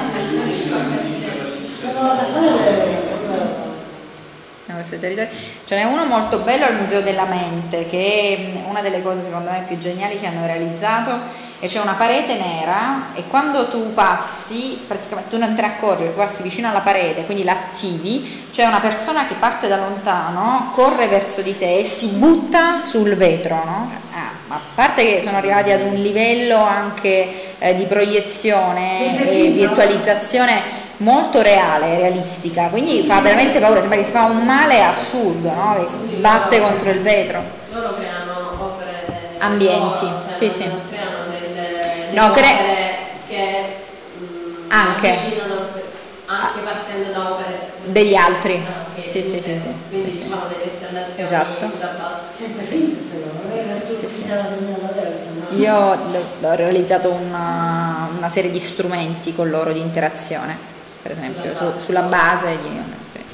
Ce n'è uno molto bello al Museo della Mente, che è una delle cose secondo me più geniali che hanno realizzato, e c'è una parete nera e quando tu passi, praticamente tu non te ne accorgi perché passi vicino alla parete, quindi l'attivi, c'è una persona che parte da lontano, corre verso di te e si butta sul vetro, no? Ah, ma a parte che sono arrivati ad un livello anche eh, di proiezione e virtualizzazione molto reale, realistica, quindi fa veramente paura, sembra che si fa un male assurdo, no? Che si batte contro il vetro. Loro creano opere ambienti, loro, cioè sì, non, sì. Non creano delle, delle no, opere cre- che mh, anche avvicinano anche partendo da opere degli altri. Ah, okay. Sì, sì, sì, sì. Quindi sì, diciamo sì. delle installazioni Esatto. sulla base. Sempre Sì, sì. sì, sì. Io ho realizzato una, una serie di strumenti con loro di interazione, per esempio, su, sulla base di un'esperienza.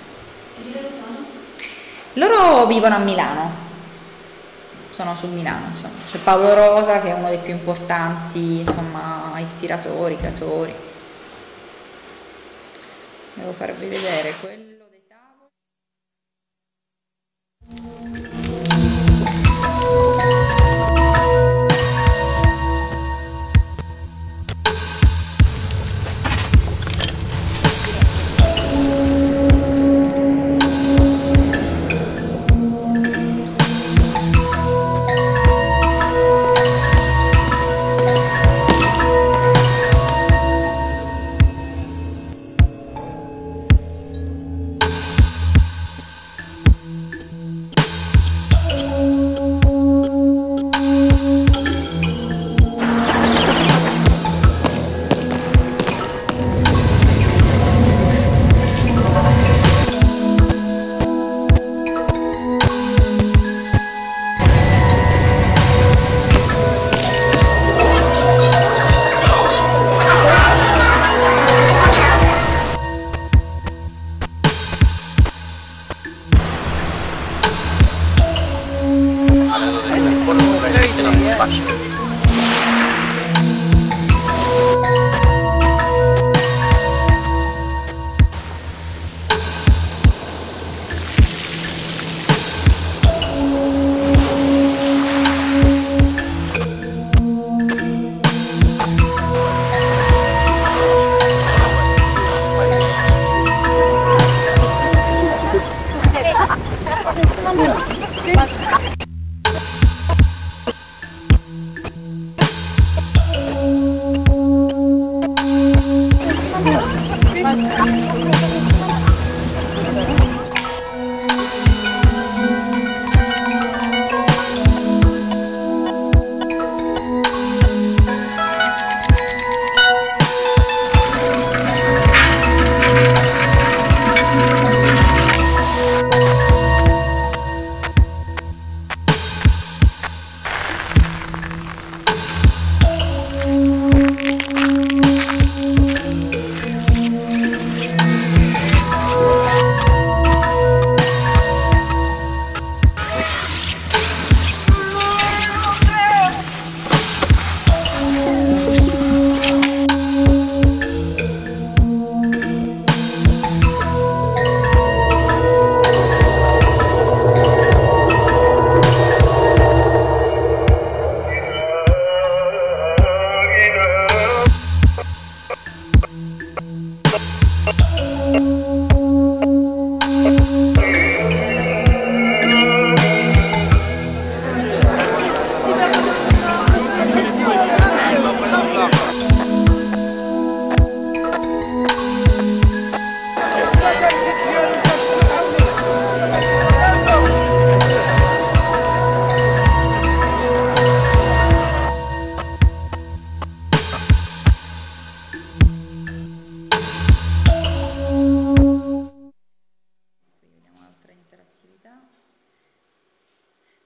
Loro vivono a Milano, sono su Milano, insomma. C'è Paolo Rosa che è uno dei più importanti, insomma, ispiratori, creatori. Devo farvi vedere quello dei tavoli.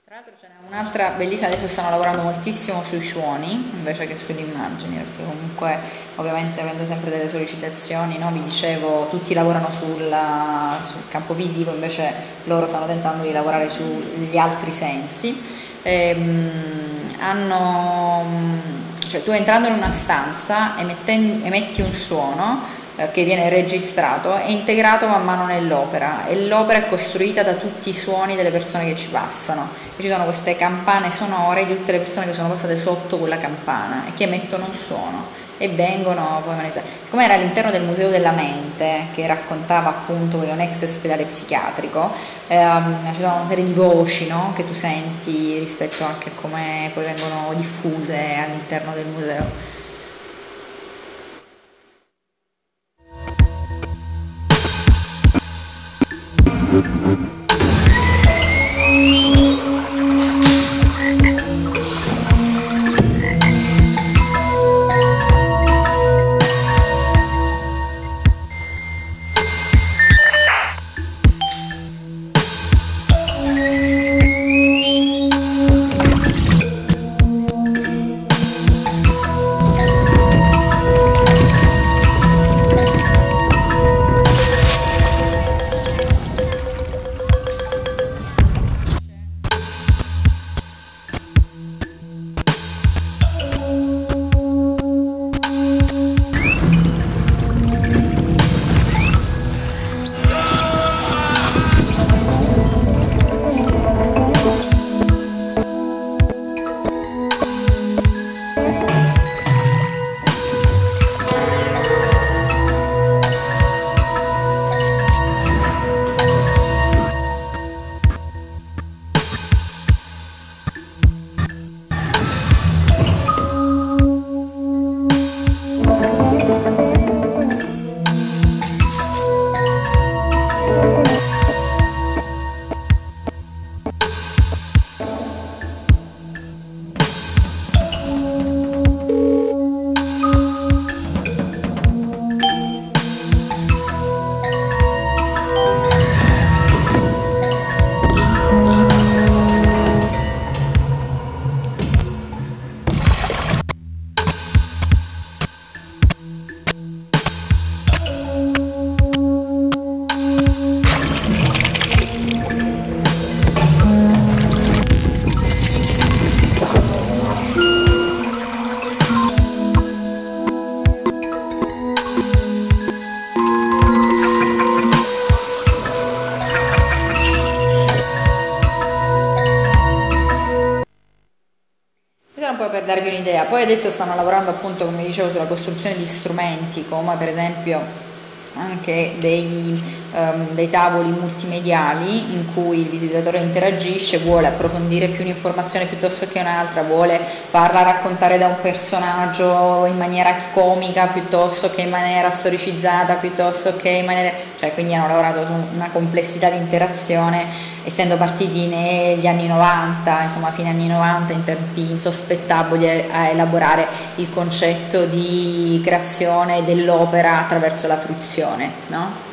Tra l'altro ce n'è un'altra bellissima, adesso stanno lavorando moltissimo sui suoni invece che sulle immagini, perché comunque ovviamente avendo sempre delle sollecitazioni, no? Vi dicevo, tutti lavorano sul, sul campo visivo, invece loro stanno tentando di lavorare sugli altri sensi. Ehm, hanno, cioè tu entrando in una stanza emetten, emetti un suono che viene registrato e integrato man mano nell'opera, e l'opera è costruita da tutti i suoni delle persone che ci passano, e ci sono queste campane sonore di tutte le persone che sono passate sotto quella campana e che emettono un suono e vengono poi, siccome era all'interno del Museo della Mente che raccontava appunto che è un ex ospedale psichiatrico, ehm, ci sono una serie di voci, no, che tu senti rispetto anche a come poi vengono diffuse all'interno del museo. Per darvi un'idea, poi adesso stanno lavorando appunto, come dicevo, sulla costruzione di strumenti come per esempio anche dei, um, dei tavoli multimediali in cui il visitatore interagisce, vuole approfondire più un'informazione piuttosto che un'altra, vuole farla raccontare da un personaggio in maniera comica piuttosto che in maniera storicizzata, piuttosto che in maniera, cioè quindi hanno lavorato su una complessità di interazione, essendo partiti negli anni novanta, insomma fine anni novanta, in tempi insospettabili, a elaborare il concetto di creazione dell'opera attraverso la fruizione, no?